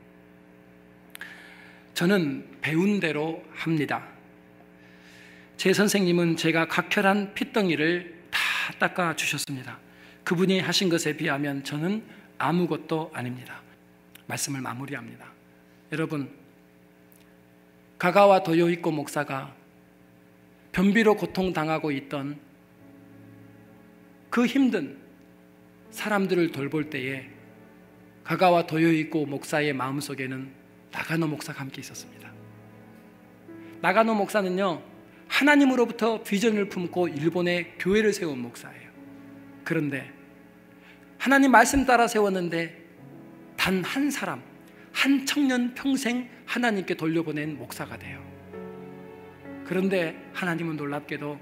저는 배운 대로 합니다. 제 선생님은 제가 각혈한 핏덩이를 다 닦아주셨습니다. 그분이 하신 것에 비하면 저는 아무것도 아닙니다. 말씀을 마무리합니다. 여러분, 가가와 도요이코 목사가 변비로 고통당하고 있던 그 힘든 사람들을 돌볼 때에 가가와 도요이코 목사의 마음속에는 나가노 목사가 함께 있었습니다. 나가노 목사는요, 하나님으로부터 비전을 품고 일본에 교회를 세운 목사예요. 그런데 하나님 말씀 따라 세웠는데 단 한 사람, 한 청년 평생 하나님께 돌려보낸 목사가 돼요. 그런데 하나님은 놀랍게도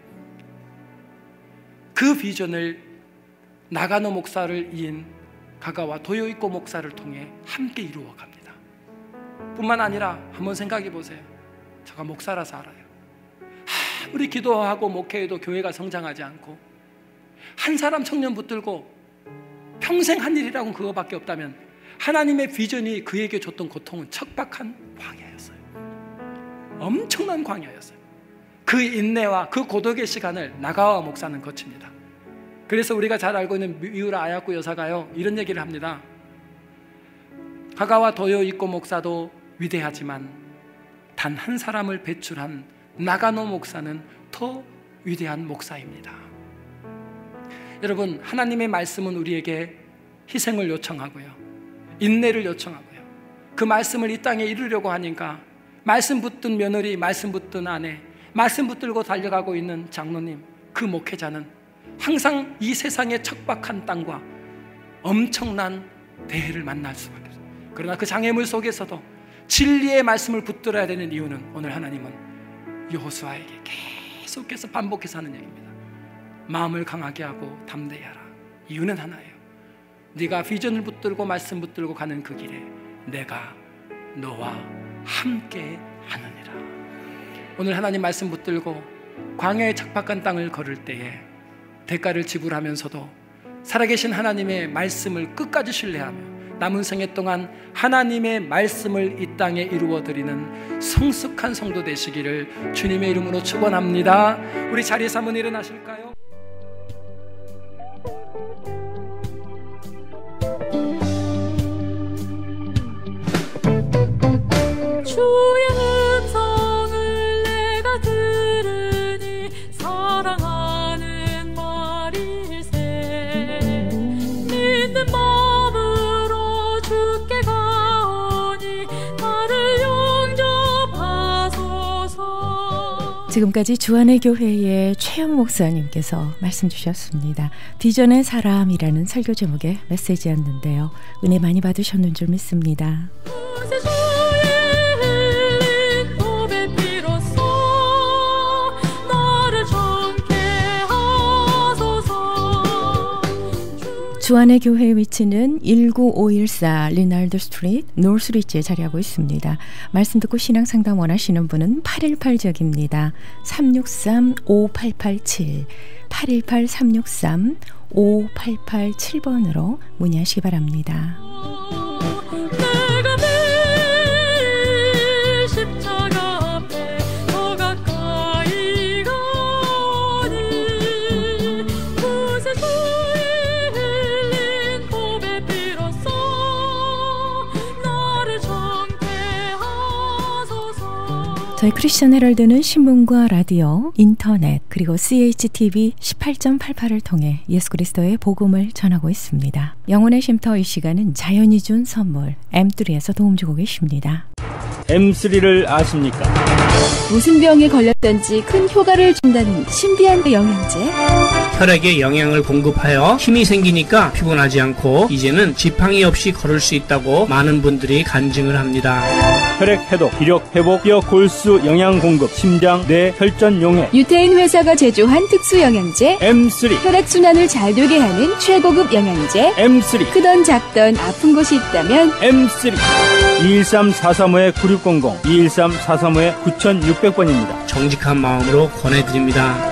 그 비전을 나가노 목사를 이은 가가와 도요이코 목사를 통해 함께 이루어갑니다. 뿐만 아니라 한번 생각해 보세요. 제가 목사라서 알아요. 아무리 기도하고 목회해도 교회가 성장하지 않고 한 사람 청년 붙들고 평생 한 일이라고는 그거밖에 없다면 하나님의 비전이 그에게 줬던 고통은 척박한 광야였어요. 엄청난 광야였어요. 그 인내와 그 고독의 시간을 나가와 목사는 거칩니다. 그래서 우리가 잘 알고 있는 미우라 아야코 여사가요 이런 얘기를 합니다. 가가와 도요이코 목사도 위대하지만 단 한 사람을 배출한 나가노 목사는 더 위대한 목사입니다. 여러분, 하나님의 말씀은 우리에게 희생을 요청하고요, 인내를 요청하고요, 그 말씀을 이 땅에 이루려고 하니까 말씀 붙든 며느리, 말씀 붙든 아내, 말씀 붙들고 달려가고 있는 장로님, 그 목회자는 항상 이 세상의 척박한 땅과 엄청난 대해를 만날 수밖에 없어요. 그러나 그 장애물 속에서도 진리의 말씀을 붙들어야 되는 이유는 오늘 하나님은 여호수아에게 계속해서 반복해서 하는 얘기입니다. 마음을 강하게 하고 담대히 하라. 이유는 하나예요. 네가 비전을 붙들고 말씀 붙들고 가는 그 길에 내가 너와 함께 하느니라. 오늘 하나님 말씀 붙들고 광야의 척박한 땅을 걸을 때에 대가를 지불하면서도 살아계신 하나님의 말씀을 끝까지 신뢰하며 남은 생애 동안 하나님의 말씀을 이 땅에 이루어드리는 성숙한 성도 되시기를 주님의 이름으로 축원합니다. 우리 자리에서 한번 일어나실까요? 주의 음성을 내가 들으니 사랑하는 말일세. 믿는 마음으로 주께 가오니 나를 용접하소서. 지금까지 주안의 교회의 최영 목사님께서 말씀 주셨습니다. 비전의 사람이라는 설교 제목의 메시지였는데요. 은혜 많이 받으셨는 줄 믿습니다. 주안의 교회의 위치는 19514 리날드 스트리트 노스리지에 자리하고 있습니다. 말씀 듣고 신앙 상담 원하시는 분은 818적입니다. 363-5887 818-363-5887번으로 문의하시기 바랍니다. 저희 크리스천 헤럴드는 신문과 라디오, 인터넷, 그리고 CHTV 18.88을 통해 예수 그리스도의 복음을 전하고 있습니다. 영혼의 쉼터 이 시간은 자연이 준 선물 M3에서 도움 주고 계십니다. M3를 아십니까? 무슨 병에 걸렸던지 큰 효과를 준다는 신비한 영양제 혈액에 영양을 공급하여 힘이 생기니까 피곤하지 않고 이제는 지팡이 없이 걸을 수 있다고 많은 분들이 간증을 합니다. 혈액 해독, 기력 회복, 뼈 골수 영양 공급, 심장, 뇌, 혈전 용해. 유태인 회사가 제조한 특수 영양제 M3, 혈액순환을 잘 되게 하는 최고급 영양제 M3, 크던 작던 아픈 곳이 있다면 M3. 213-435-9600, 213-435-9600번입니다. 정직한 마음으로 권해드립니다.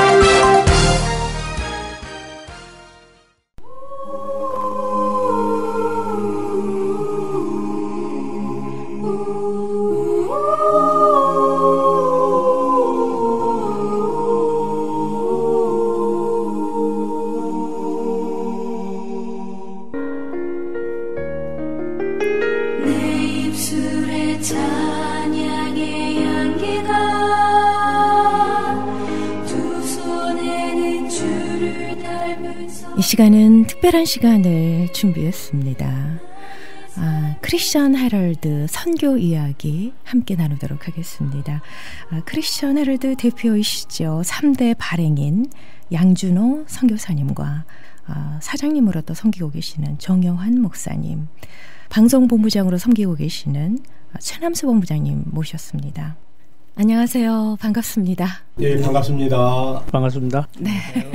이 시간은 특별한 시간을 준비했습니다. 크리스천 헤럴드 선교 이야기 함께 나누도록 하겠습니다. 크리스천 헤럴드 대표이시죠. 3대 발행인 양준호 선교사님과 사장님으로 또 섬기고 계시는 정영환 목사님, 방송본부장으로 섬기고 계시는 최남수 본부장님 모셨습니다. 안녕하세요. 반갑습니다. 예, 반갑습니다. 반갑습니다. 네.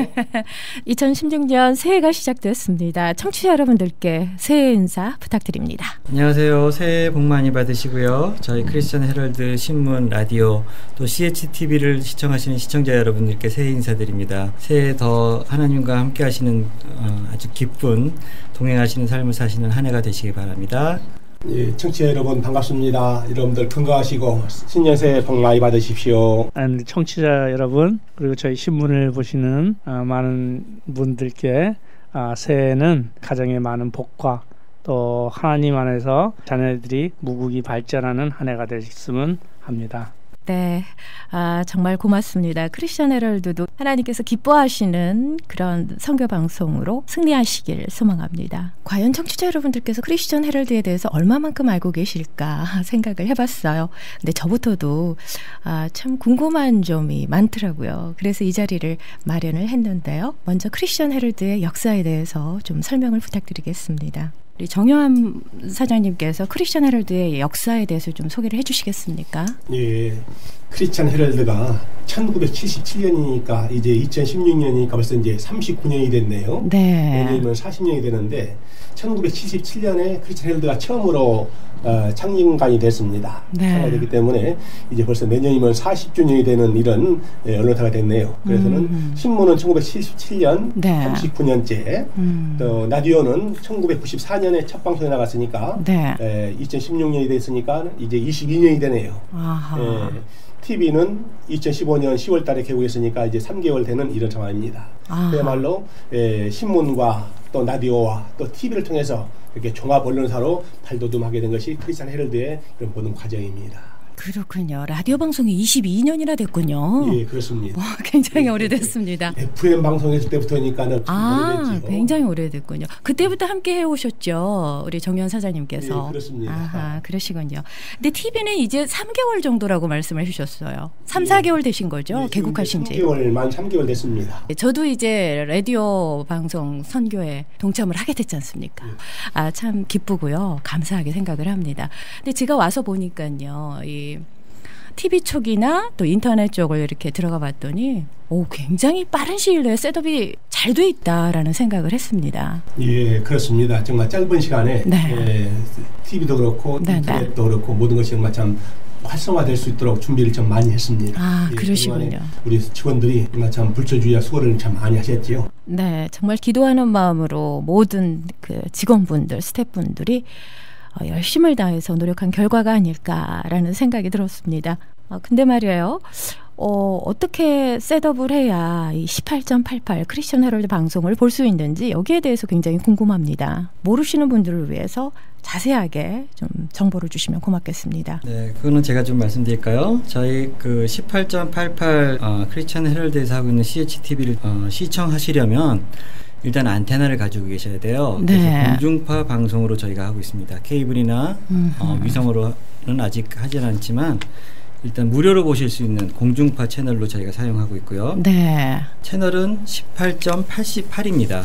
2016년 새해가 시작됐습니다. 청취자 여러분들께 새해 인사 부탁드립니다. 안녕하세요. 새해 복 많이 받으시고요. 저희 크리스천 헤럴드 신문, 라디오, 또 CHTV를 시청하시는 시청자 여러분들께 새해 인사드립니다. 새해 더 하나님과 함께 하시는 아주 기쁜 동행하시는 삶을 사시는 한 해가 되시기 바랍니다. 예, 청취자 여러분 반갑습니다. 여러분들 건강하시고 신년 새해 복 많이 받으십시오. 청취자 여러분, 그리고 저희 신문을 보시는 많은 분들께 새해에는 가정의 많은 복과 또 하나님 안에서 자녀들이 무국이 발전하는 한 해가 되셨으면 합니다. 네, 정말 고맙습니다. 크리스천 헤럴드도 하나님께서 기뻐하시는 그런 선교 방송으로 승리하시길 소망합니다. 과연 청취자 여러분들께서 크리스천 헤럴드에 대해서 얼마만큼 알고 계실까 생각을 해봤어요. 근데 저부터도 참 궁금한 점이 많더라고요. 그래서 이 자리를 마련을 했는데요. 먼저 크리스천 헤럴드의 역사에 대해서 좀 설명을 부탁드리겠습니다. 우리 정영환 사장님께서 크리스천 헤럴드의 역사에 대해서 좀 소개를 해주시겠습니까? 예, 크리스천 헤럴드가 1977년이니까 이제 2016년이니까 벌써 이제 39년이 됐네요. 네. 내년이면 40년이 되는데 1977년에 크리스천 헤럴드가 처음으로 창립관이 됐습니다. 네. 되기 때문에 이제 벌써 내년이면 40주년이 되는 이런 언론사가 됐네요. 그래서는 신문은 1977년 네. 39년째, 또 라디오는 1994년에 첫 방송에 나갔으니까 네. 2016년이 됐으니까 이제 22년이 되네요. TV는 2015년 10월 달에 개국했으니까 이제 3개월 되는 이런 상황입니다. 그야말로 신문과 또 라디오와 또 TV를 통해서 이렇게 종합 언론사로 발돋움하게 된 것이 크리스천 헤럴드의 그런 보는 과정입니다. 그렇군요. 라디오 방송이 22년이나 됐군요. 예, 그렇습니다. 와, 굉장히 오래됐습니다. FM 방송했을 때부터니까는 오래됐죠. 굉장히 오래됐군요. 그때부터 함께 해오셨죠, 우리 정연 사장님께서. 예, 그렇습니다. 아하, 그러시군요. 근데 TV는 이제 3개월 정도라고 말씀을 해주셨어요. 3, 4개월 되신 거죠? 예, 개국하신 지. 3개월 됐습니다. 저도 이제 라디오 방송 선교에 동참을 하게 됐지 않습니까? 참 기쁘고요. 감사하게 생각을 합니다. 근데 제가 와서 보니까요, 이 TV 쪽이나 또 인터넷 쪽을 이렇게 들어가 봤더니 굉장히 빠른 시일 내에 셋업이 잘 돼 있다라는 생각을 했습니다. 예, 그렇습니다. 정말 짧은 시간에 TV도 그렇고 인터넷도 그렇고 모든 것이 정말 참 활성화될 수 있도록 준비를 좀 많이 했습니다. 그러시군요. 우리 직원들이 정말 참 불철주의와 수고를 참 많이 하셨지요. 네, 정말 기도하는 마음으로 모든 그 직원분들, 스태프분들이 열심을 다해서 노력한 결과가 아닐까라는 생각이 들었습니다. 근데 말이에요. 어떻게 셋업을 해야 이 18.88 크리스천 헤럴드 방송을 볼 수 있는지 여기에 대해서 굉장히 궁금합니다. 모르시는 분들을 위해서 자세하게 좀 정보를 주시면 고맙겠습니다. 네, 그거는 제가 좀 말씀드릴까요? 저희 그 18.88 크리스천 헤럴드에서 하고 있는 CHTV를 시청하시려면 일단 안테나를 가지고 계셔야 돼요. 네. 그래서 공중파 방송으로 저희가 하고 있습니다. 케이블이나 위성으로는 아직 하지는 않지만 일단 무료로 보실 수 있는 공중파 채널로 저희가 사용하고 있고요. 네. 채널은 18.88입니다.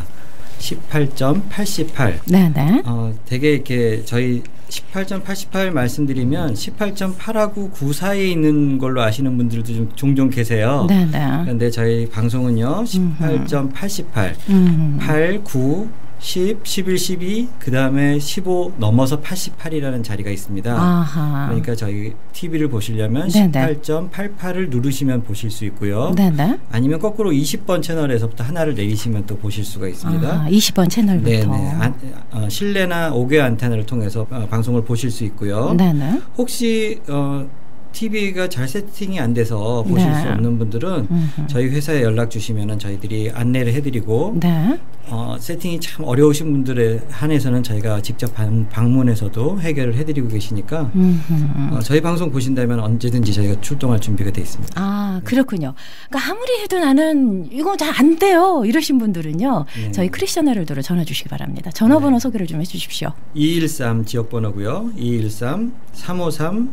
18.88. 네네. 되게 이렇게 저희 18.88 말씀드리면 18.8하고 9 사이에 있는 걸로 아시는 분들도 좀 종종 계세요. 네네. 그런데 저희 방송은요 18.88, 8, 9, 10, 11, 12, 그 다음에 15 넘어서 88이라는 자리가 있습니다. 아하. 그러니까 저희 TV를 보시려면 18.88을 누르시면 보실 수 있고요. 네네. 아니면 거꾸로 20번 채널에서부터 하나를 내리시면 또 보실 수가 있습니다. 20번 채널부터. 네네. 실내나 5개 안테나를 통해서 방송을 보실 수 있고요. 네네. 혹시 TV가 잘 세팅이 안 돼서 보실 수 없는 분들은 저희 회사에 연락 주시면은 저희들이 안내를 해드리고 네. 세팅이 참 어려우신 분들에 한해서는 저희가 직접 방문해서도 해결을 해드리고 계시니까 저희 방송 보신다면 언제든지 저희가 출동할 준비가 돼 있습니다. 아, 그렇군요. 그러니까 아무리 해도 나는 이거 잘 안 돼요 이러신 분들은요. 네. 저희 크리스천 헤럴드로 전화 주시기 바랍니다. 전화번호 소개를 좀 해주십시오. 213 지역번호고요. 213 353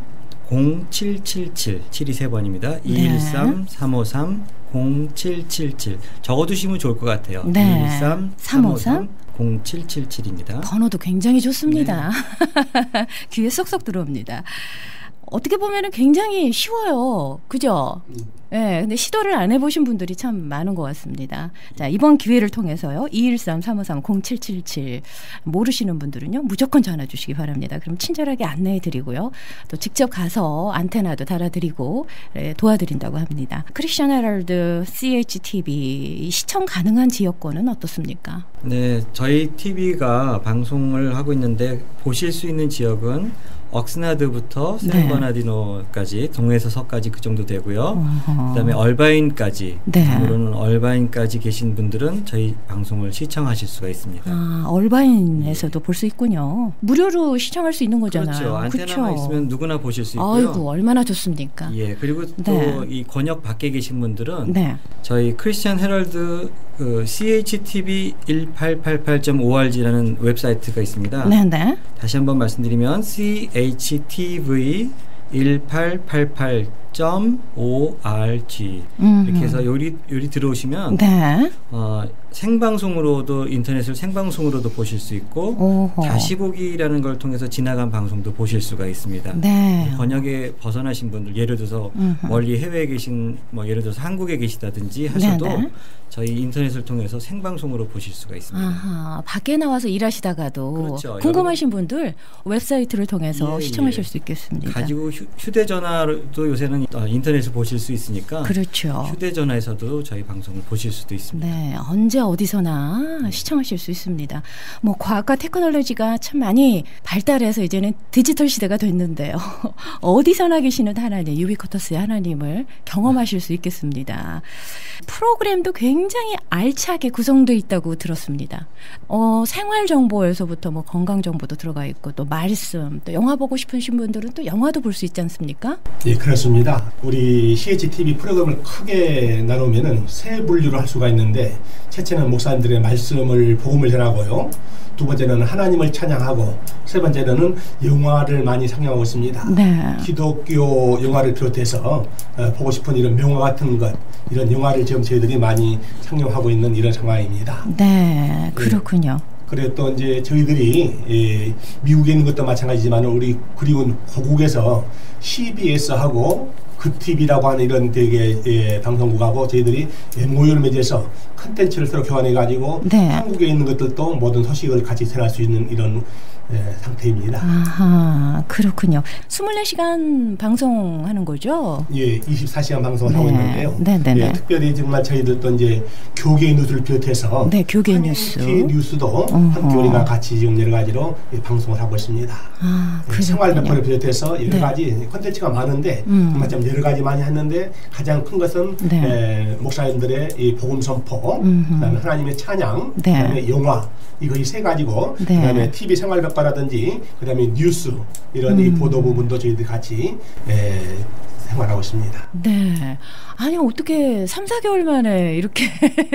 0777 7이 3번입니다. 213 353 0777 적어두시면 좋을 것 같아요. 네. 213 353 0777입니다. 번호도 굉장히 좋습니다. 네. 귀에 쏙쏙 들어옵니다. 어떻게 보면은 굉장히 쉬워요. 그죠? 네, 근데 시도를 안 해보신 분들이 참 많은 것 같습니다. 자, 이번 기회를 통해서요. 213-353-0777 모르시는 분들은요. 무조건 전화 주시기 바랍니다. 그럼 친절하게 안내해드리고요. 또 직접 가서 안테나도 달아드리고 도와드린다고 합니다. 크리스천 헤럴드 CHTV 시청 가능한 지역권은 어떻습니까? 네, 저희 TV가 방송을 하고 있는데 보실 수 있는 지역은 옥스나드부터 샌버나디노까지 동에서 서까지 그 정도 되고요. 그다음에 얼바인까지 그러면 얼바인까지 계신 분들은 저희 방송을 시청하실 수가 있습니다. 아, 얼바인에서도 볼 수 있군요. 무료로 시청할 수 있는 거잖아요. 그렇죠. 안테나만 있으면 누구나 보실 수 있고요. 아이고, 얼마나 좋습니까? 예, 그리고 또 이 권역 밖에 계신 분들은 저희 크리스천 헤럴드 CHTV 1888.org라는 웹사이트가 있습니다. 네네. 다시 한번 말씀드리면 CHTV 1888.org 이렇게 해서 요리 들어오시면 생방송으로도 인터넷을 생방송으로도 보실 수 있고 다시 보기라는 걸 통해서 지나간 방송도 보실 수가 있습니다. 네. 번역에 벗어나신 분들 예를 들어서 멀리 해외에 계신 뭐 예를 들어서 한국에 계시다든지 하셔도 저희 인터넷을 통해서 생방송으로 보실 수가 있습니다. 아하, 밖에 나와서 일하시다가도 그렇죠. 궁금하신 분들 웹사이트를 통해서 시청하실 수 있겠습니다. 가지고 휴대전화도 요새는 인터넷을 보실 수 있으니까 그렇죠. 휴대전화에서도 저희 방송을 보실 수도 있습니다. 네, 언제 어디서나 시청하실 수 있습니다. 뭐 과학과 테크놀로지가 참 많이 발달해서 이제는 디지털 시대가 됐는데요. 어디서나 계시는 하나님, 유비쿼터스의 하나님을 경험하실 수 있겠습니다. 프로그램도 굉장히 알차게 구성되어 있다고 들었습니다. 생활 정보에서부터 뭐 건강 정보도 들어가 있고 또 말씀, 또 영화 보고 싶으신 분들은 또 영화도 볼 수 있지 않습니까? 예, 그렇습니다. 우리 CHTV 프로그램을 크게 나누면은 세 분류로 할 수가 있는데, 첫째는 목사님들의 말씀을 복음을 전하고요. 두 번째는 하나님을 찬양하고, 세 번째는 영화를 많이 상영하고 있습니다. 네. 기독교 영화를 비롯해서 보고 싶은 이런 명화 같은 것, 이런 영화를 지금 저희들이 많이 상영하고 있는 이런 상황입니다. 네, 그렇군요. 그래 또 이제 저희들이 미국에 있는 것도 마찬가지지만 우리 그리운 고국에서 CBS하고 그TV라고 하는 이런 되게 방송국하고 저희들이 MOU를 맺어서 컨텐츠를 서로 교환해가지고 한국에 있는 것들도 모든 소식을 같이 전할 수 있는 이런 상태입니다. 아하, 그렇군요. 24시간 방송하는 거죠? 예, 24시간 방송을 하고 있는데요. 네네네. 예, 특별히 정말 저희들도 이제 교계 뉴스를 비롯해서 교계 뉴스. 뉴스도 함께 우리가 같이 지금 여러 가지로 방송을 하고 있습니다. 생활 배포를 비롯해서 여러 가지 콘텐츠가 많은데 정말 좀 여러 가지 많이 했는데 가장 큰 것은 목사님들의 이 복음 선포, 그다음에 하나님의 찬양, 그다음에 영화, 이거 이 세 가지고 그다음에 TV 생활 배포라든지 그다음에 뉴스 이런 이 보도 부분도 저희들이 같이 생활하고 있습니다. 네. 아니 어떻게 3-4개월 만에 이렇게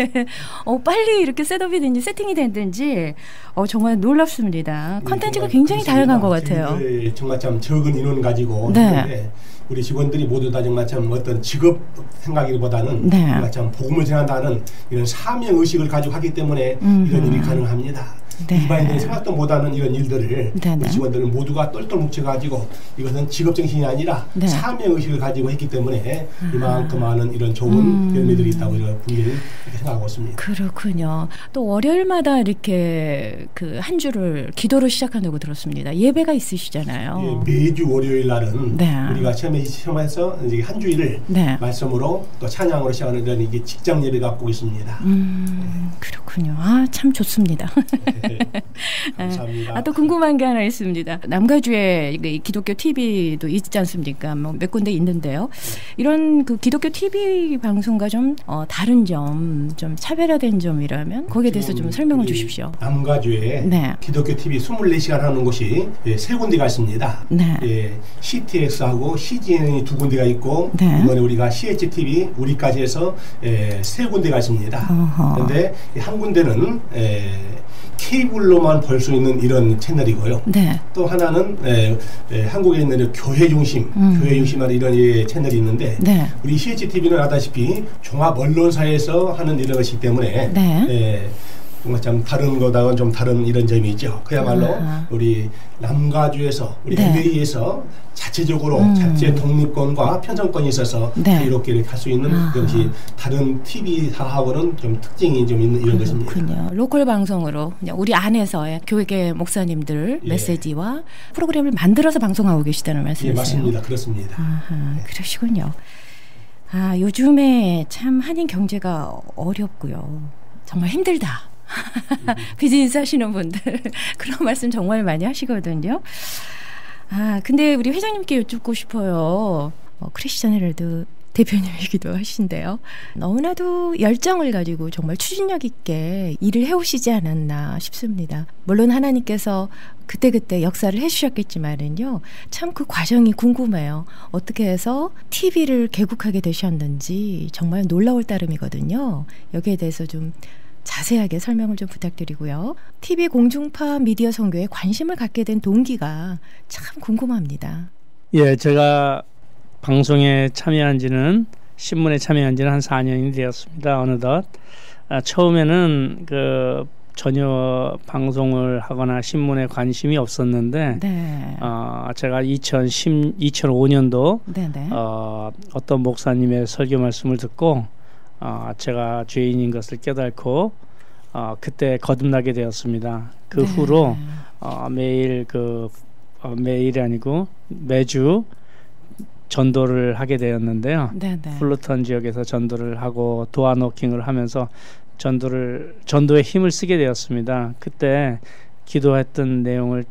빨리 이렇게 셋업이 된지 세팅이 됐든지 정말 놀랍습니다. 콘텐츠가 굉장히 다양한 것 같아요. 정말 참 적은 인원 가지고 했는데 우리 직원들이 모두 다 정말 참 어떤 직업 생각이보다는 네. 정말 참 복음을 전한다는 이런 사명 의식을 가지고 하기 때문에 이런 일이 가능합니다. 네. 일반인들이 생각도 못하는 이런 일들을 네. 우리 직원들은 모두가 똘똘 뭉쳐가지고 이것은 직업정신이 아니라 네. 사명의식을 가지고 했기 때문에 이만큼 많은 이런 좋은 열매들이 있다고 저는 분명히 생각하고 있습니다. 그렇군요. 또 월요일마다 이렇게 그 한 주를 기도로 시작한다고 들었습니다. 예배가 있으시잖아요. 예, 매주 월요일 날은 네. 우리가 처음에서 이제 한 주일을 네. 말씀으로 또 찬양으로 시작하는 이런 이게 직장 예배가 갖고 있습니다. 그렇군요. 아, 참 좋습니다. 네, 감사합니다. 또 궁금한 게 하나 있습니다. 남가주에 기독교 TV도 있지 않습니까? 뭐 몇 군데 있는데요. 이런 그 기독교 TV 방송과 좀 다른 점, 좀 차별화된 점이라면 거기에 대해서 좀 설명을 주십시오. 남가주에 네. 기독교 TV 24시간 하는 곳이 세 군데가 있습니다. 네. 예, CTX하고 CGN이 두 군데가 있고 네. 이번에 우리가 CHTV 우리까지 해서 세 군데가 있습니다. 그런데 한 군데는 케이블로만 볼 수 있는 이런 채널이고요. 네. 또 하나는 한국에 있는 교회 중심한 이런 채널이 있는데 네. 우리 CHTV는 아다시피 종합 언론사에서 하는 이런 것이기 때문에 네. 정말 참 다른 거다가는 좀 다른 이런 점이 있죠. 그야말로 우리 남가주에서 우리 네. LA에서 자체적으로 자체 독립권과 편성권이 있어서 네. 이렇게 할 수 있는 것이 다른 TV사하고는 좀 특징이 좀 있는 이런 것입니다. 그렇군요. 로컬 방송으로 그냥 우리 안에서의 교회 목사님들 메시지와 프로그램을 만들어서 방송하고 계시다는 말씀이세요? 예, 맞습니다. 그렇습니다. 그러시군요. 요즘에 참 한인 경제가 어렵고요. 정말 힘들다. 비즈니스 하시는 분들 그런 말씀 정말 많이 하시거든요. 근데 우리 회장님께 여쭙고 싶어요. 크리스천 헤럴드 대표님이기도 하신데요. 너무나도 열정을 가지고 정말 추진력 있게 일을 해오시지 않았나 싶습니다. 물론 하나님께서 그때그때 역사를 해주셨겠지만은요. 참 그 과정이 궁금해요. 어떻게 해서 TV를 개국하게 되셨는지 정말 놀라울 따름이거든요. 여기에 대해서 좀 자세하게 설명을 좀 부탁드리고요. TV 공중파 미디어 선교에 관심을 갖게 된 동기가 참 궁금합니다. 예, 제가 방송에 참여한 지는 신문에 참여한 지는 한 4년이 되었습니다. 어느덧 처음에는 전혀 방송을 하거나 신문에 관심이 없었는데 네. 제가 2005년도 네네. 어떤 목사님의 설교 말씀을 듣고 제가 죄인인 것을 깨닫고 그때 거듭나게 되었습니다. 그 후로 매일이 아니고 매주 전도를 하게 되었는데요. 플루턴 지역에서 전도를 하고 도어 노킹을 하면서 전도에 힘을 쓰게 되었습니다. 그때 기도했던 내용이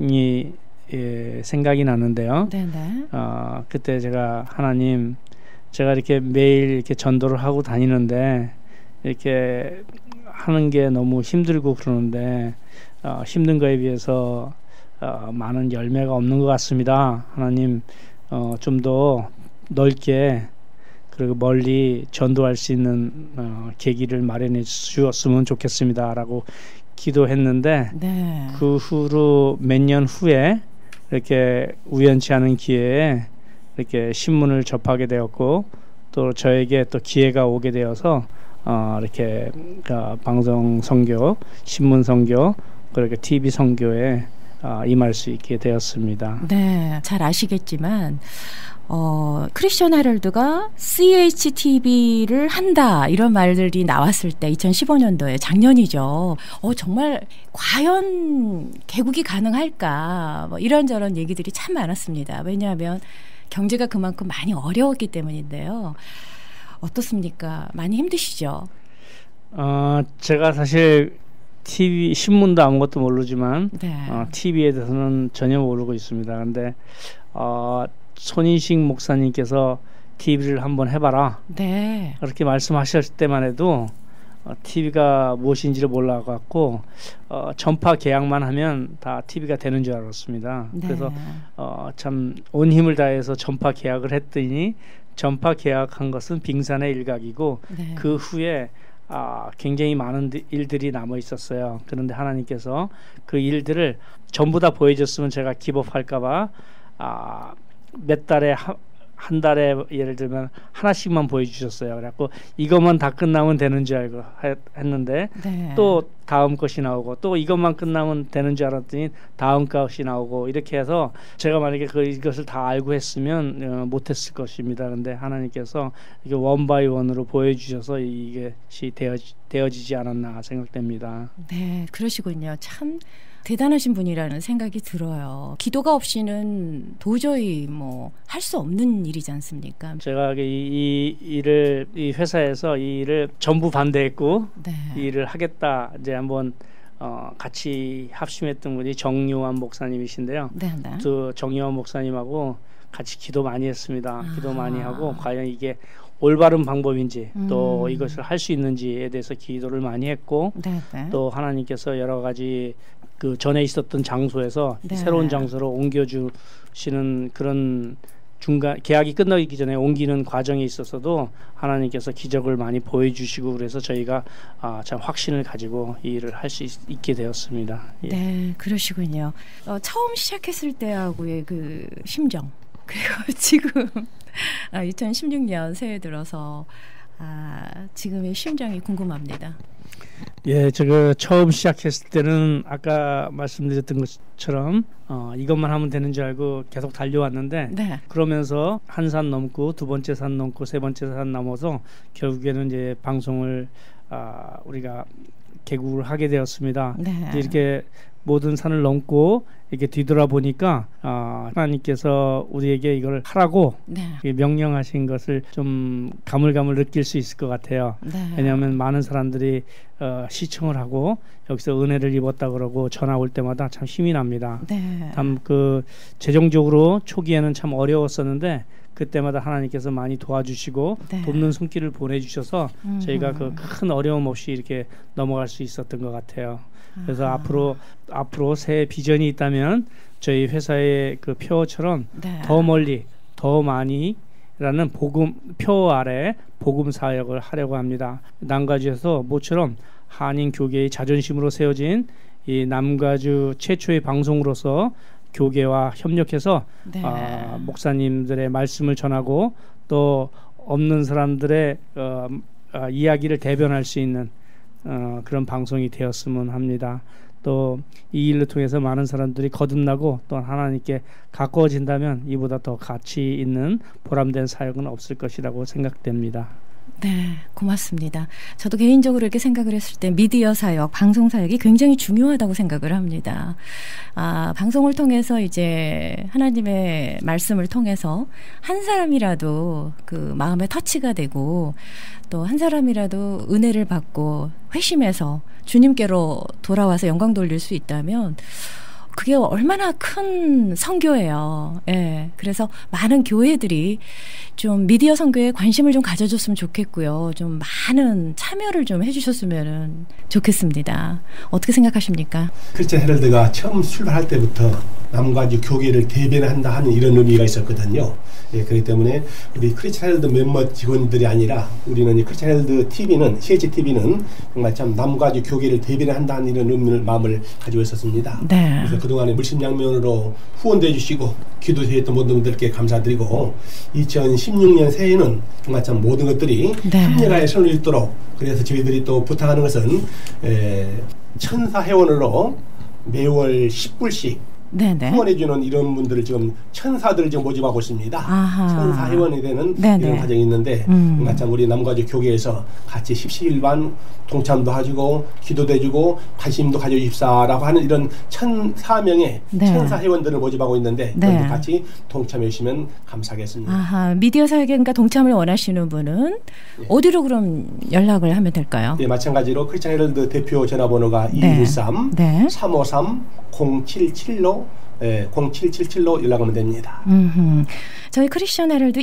생각이 나는데요. 그때 제가 하나님, 제가 이렇게 매일 이렇게 전도를 하고 다니는데 이렇게 하는 게 너무 힘들고 그러는데 힘든 거에 비해서 많은 열매가 없는 것 같습니다. 하나님, 좀 더 넓게 그리고 멀리 전도할 수 있는 계기를 마련해 주었으면 좋겠습니다 라고 기도했는데 그 후로 몇 년 후에 이렇게 우연치 않은 기회에 이렇게 신문을 접하게 되었고 또 저에게 또 기회가 오게 되어서 이렇게 방송 선교, 신문 선교, 그리고 TV 선교에 임할 수 있게 되었습니다. 네, 잘 아시겠지만 크리스천 헤럴드가 CHTV를 한다 이런 말들이 나왔을 때 2015년도에 작년이죠. 정말 과연 개국이 가능할까 뭐 이런저런 얘기들이 참 많았습니다. 왜냐하면 경제가 그만큼 많이 어려웠기 때문인데요. 어떻습니까? 많이 힘드시죠? 제가 사실 TV, 신문도 아무것도 모르지만 TV에 대해서는 전혀 모르고 있습니다. 그런데 손인식 목사님께서 TV를 한번 해봐라 그렇게 말씀하셨을 때만 해도 TV가 무엇인지를 몰라갖고 전파 계약만 하면 다 TV가 되는 줄 알았습니다. 그래서 참 온 힘을 다해서 전파 계약을 했더니 전파 계약한 것은 빙산의 일각이고 그 후에 굉장히 많은 일들이 남아 있었어요. 그런데 하나님께서 그 일들을 전부 다 보여줬으면 제가 기법할까봐 몇 달에 한 달에 예를 들면 하나씩만 보여주셨어요. 그래갖고 이것만 다 끝나면 되는 줄 알고 했는데 네. 또 다음 것이 나오고 또 이것만 끝나면 되는 줄 알았더니 다음 것이 나오고 이렇게 해서 제가 만약에 이것을 다 알고 했으면 못했을 것입니다. 근데 하나님께서 이게 원 바이 원으로 보여주셔서 이것이 되어지지 않았나 생각됩니다. 네, 그러시군요. 참 대단하신 분이라는 생각이 들어요. 기도가 없이는 도저히 뭐 할 수 없는 일이지 않습니까? 제가 이 회사에서 이 일을 전부 반대했고 네. 이 일을 하겠다 이제 한번 같이 합심했던 분이 정요한 목사님이신데요. 네, 네. 그 정요한 목사님하고 같이 기도 많이 했습니다. 기도 많이 하고 과연 이게 올바른 방법인지 또 이것을 할 수 있는지에 대해서 기도를 많이 했고 네, 네. 또 하나님께서 여러 가지 그 전에 있었던 장소에서 네. 새로운 장소로 옮겨주시는 그런 중간 계약이 끝나기 전에 옮기는 과정에 있어서도 하나님께서 기적을 많이 보여주시고 그래서 저희가 참 확신을 가지고 이 일을 할 수 있게 되었습니다. 예. 네, 그러시군요. 처음 시작했을 때하고의 그 심정 그리고 지금 2016년 새해 들어서 지금의 심정이 궁금합니다. 예, 제가 처음 시작했을 때는 아까 말씀드렸던 것처럼 이것만 하면 되는 줄 알고 계속 달려왔는데 네. 그러면서 한 산 넘고 두 번째 산 넘고 세 번째 산 넘어서 결국에는 이제 방송을 우리가 개국을 하게 되었습니다. 네. 이렇게 모든 산을 넘고 이렇게 뒤돌아보니까 하나님께서 우리에게 이걸 하라고 네. 명령하신 것을 좀 가물가물 느낄 수 있을 것 같아요. 네. 왜냐하면 많은 사람들이 시청을 하고 여기서 은혜를 입었다 그러고 전화 올 때마다 참 힘이 납니다. 네. 참 그 재정적으로 초기에는 참 어려웠었는데 그때마다 하나님께서 많이 도와주시고 네. 돕는 손길을 보내주셔서 저희가 그 큰 어려움 없이 이렇게 넘어갈 수 있었던 것 같아요. 그래서 앞으로 새 비전이 있다면 저희 회사의 그 표어처럼 네. 더 멀리 더 많이라는 표 아래 복음 사역을 하려고 합니다. 남가주에서 모처럼 한인 교계의 자존심으로 세워진 이 남가주 최초의 방송으로서 교계와 협력해서 네. 목사님들의 말씀을 전하고 또 없는 사람들의 이야기를 대변할 수 있는 그런 방송이 되었으면 합니다. 또 이 일을 통해서 많은 사람들이 거듭나고 또 하나님께 가까워진다면 이보다 더 가치 있는 보람된 사역은 없을 것이라고 생각됩니다. 네, 고맙습니다. 저도 개인적으로 이렇게 생각을 했을 때 미디어 사역, 방송 사역이 굉장히 중요하다고 생각을 합니다. 방송을 통해서 이제 하나님의 말씀을 통해서 한 사람이라도 그 마음에 터치가 되고 또 한 사람이라도 은혜를 받고 회심해서 주님께로 돌아와서 영광 돌릴 수 있다면 그게 얼마나 큰 선교예요. 예. 그래서 많은 교회들이 좀 미디어 선교에 관심을 좀 가져줬으면 좋겠고요. 좀 많은 참여를 좀 해주셨으면 좋겠습니다. 어떻게 생각하십니까? 크리스천 헤럴드가 처음 출발할 때부터 남가주 교계를 대변한다 하는 이런 의미가 있었거든요. 예, 그렇기 때문에 우리 크리스천 헤럴드 멤버 직원들이 아니라 우리는 크리스천 헤럴드 TV는 CHTV는 정말 참 남가주 교계를 대변한다는 이런 의미를 마음을 가지고 있었습니다. 네. 그래서 그동안에 물심양면으로 후원도 해주시고 기도해주셨던 모든 분들께 감사드리고 2016년 새해에는 정말 참 모든 것들이 네. 합리화의 선을 읽도록 그래서 저희들이 또 부탁하는 것은 천사 회원으로 매월 10불씩 네네. 후원해주는 이런 분들을 지금 천사들을 지금 모집하고 있습니다. 아하. 천사 회원이 되는 네네. 이런 과정이 있는데 마찬가지로 우리 남가주 교계에서 같이 십시일반 동참도 하시고 기도도 해주고 관심도 가져주십사라고 하는 이런 1,004명의 네. 천사 회원들을 모집하고 있는데 네. 같이 동참해 주시면 감사하겠습니다. 아하, 미디어 사역에 그러니까 동참을 원하시는 분은 네. 어디로 그럼 연락을 하면 될까요? 네, 마찬가지로 크리스천 헤럴드 대표 전화번호가 네. 213 네. 353 0777로 0777로 연락하면 됩니다. 저희 크리스천 헤럴드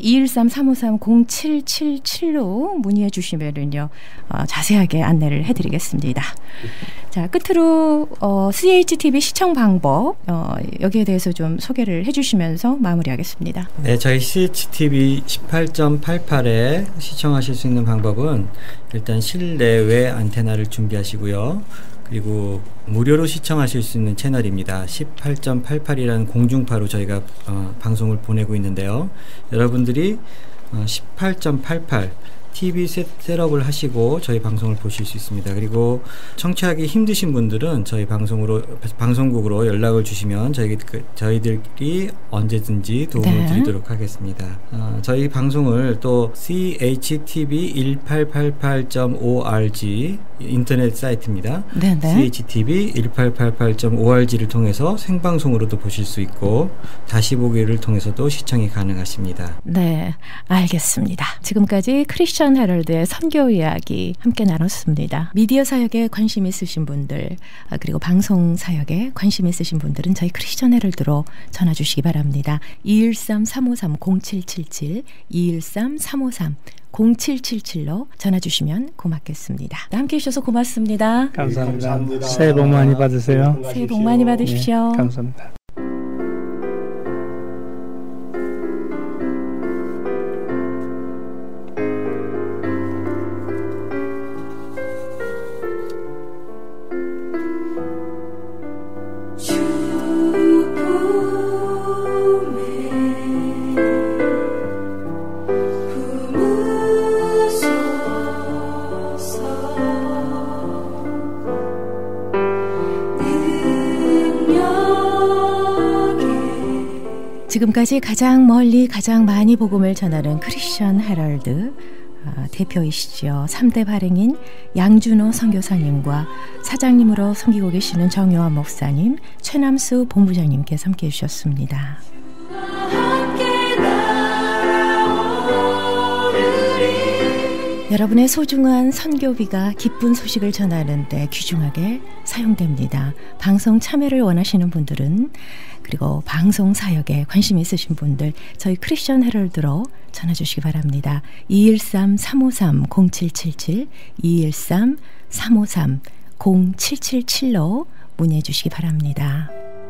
213-353-0777로 문의해 주시면은요 자세하게 안내를 해드리겠습니다. 자, 끝으로 CHTV 시청 방법 여기에 대해서 좀 소개를 해주시면서 마무리하겠습니다. 네, 저희 CHTV 18.88에 시청하실 수 있는 방법은 일단 실내외 안테나를 준비하시고요. 그리고 무료로 시청하실 수 있는 채널입니다. 18.88이라는 공중파로 저희가 방송을 보내고 있는데요. 여러분들이 18.88 TV 셋업을 하시고 저희 방송을 보실 수 있습니다. 그리고 청취하기 힘드신 분들은 저희 방송국으로 연락을 주시면 저희들이 언제든지 도움을 드리도록 하겠습니다. 저희 방송을 또 CHTV1888.org 인터넷 사이트입니다. CHTV1888.org를 통해서 생방송으로도 보실 수 있고 다시 보기를 통해서도 시청이 가능하십니다. 네, 알겠습니다. 지금까지 크리스천 헤럴드의 선교 이야기 함께 나눴습니다. 미디어 사역에 관심 있으신 분들 그리고 방송 사역에 관심 있으신 분들은 저희 크리스천 헤럴드로 전화 주시기 바랍니다. 213-353-0777 213-353-0777로 전화 주시면 고맙겠습니다. 함께 해주셔서 고맙습니다. 감사합니다. 새해 복 많이 받으세요. 새해 복 많이 받으십시오. 네, 감사합니다. 지금까지 가장 멀리 가장 많이 복음을 전하는 크리스천 헤럴드 대표이시죠. 3대 발행인 양준호 선교사님과 사장님으로 섬기고 계시는 정요한 목사님, 최남수 본부장님께서 함께해 주셨습니다. 여러분의 소중한 선교비가 기쁜 소식을 전하는 데 귀중하게 사용됩니다. 방송 참여를 원하시는 분들은 그리고 방송 사역에 관심 있으신 분들 저희 크리스천 헤럴드로 전화 주시기 바랍니다. 213-353-0777 213-353-0777로 문의해 주시기 바랍니다.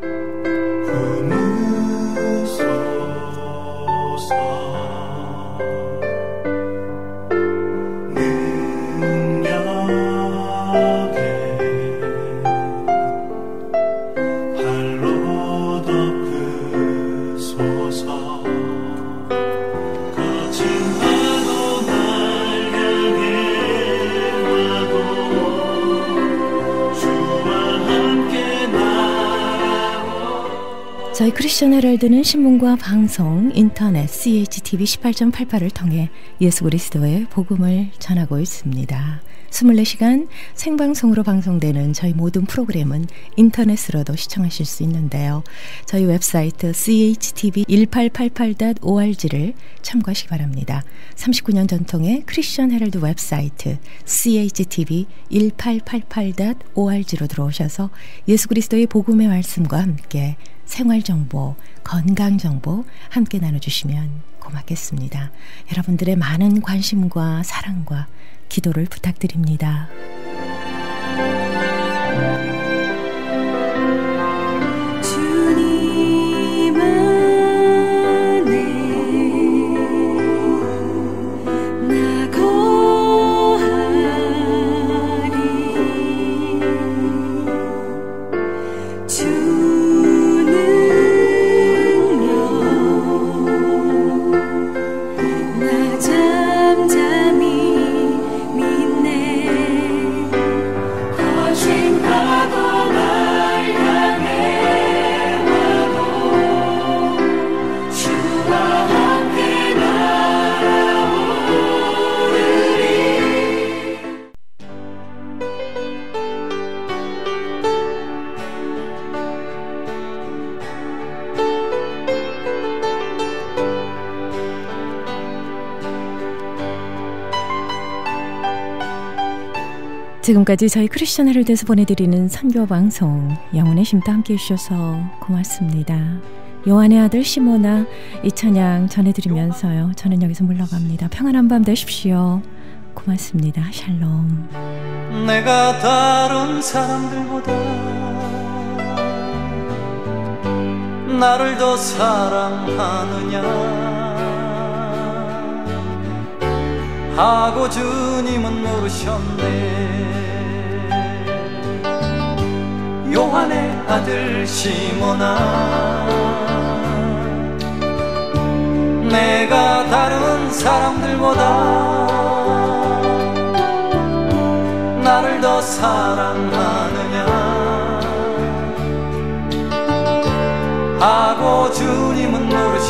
저희 크리스천 헤럴드는 신문과 방송, 인터넷, CHTV 18.88을 통해 예수 그리스도의 복음을 전하고 있습니다. 24시간 생방송으로 방송되는 저희 모든 프로그램은 인터넷으로도 시청하실 수 있는데요. 저희 웹사이트 CHTV1888.org를 참고하시기 바랍니다. 39년 전통의 크리스천 헤럴드 웹사이트 CHTV1888.org로 들어오셔서 예수 그리스도의 복음의 말씀과 함께 생활정보, 건강정보 함께 나눠주시면 고맙겠습니다. 여러분들의 많은 관심과 사랑과 기도를 부탁드립니다. 지금까지 저희 크리스천 헤럴드에서 보내드리는 선교방송 영혼의 쉼터 함께해 주셔서 고맙습니다. 요한의 아들 시모나 이 찬양 전해드리면서요. 저는 여기서 물러갑니다. 평안한 밤 되십시오. 고맙습니다. 샬롬. 내가 다른 사람들보다 나를 더 사랑하느냐 하고 주님은 물으셨네. 요한의 아들 시몬아, 내가 다른 사람들보다 나를 더 사랑하느냐 하고 주님은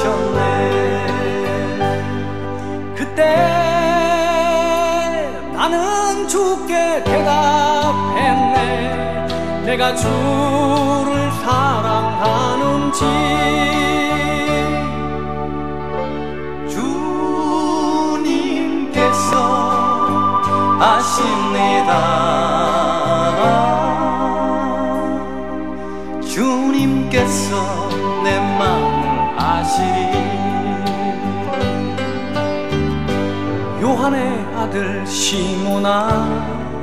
물으셨네. 그때 나는 주께 대답했네. 내가 주를 사랑하는지 주님께서 아십니다. 주님께서 내 마음을 아시리. 요한의 아들 시몬아,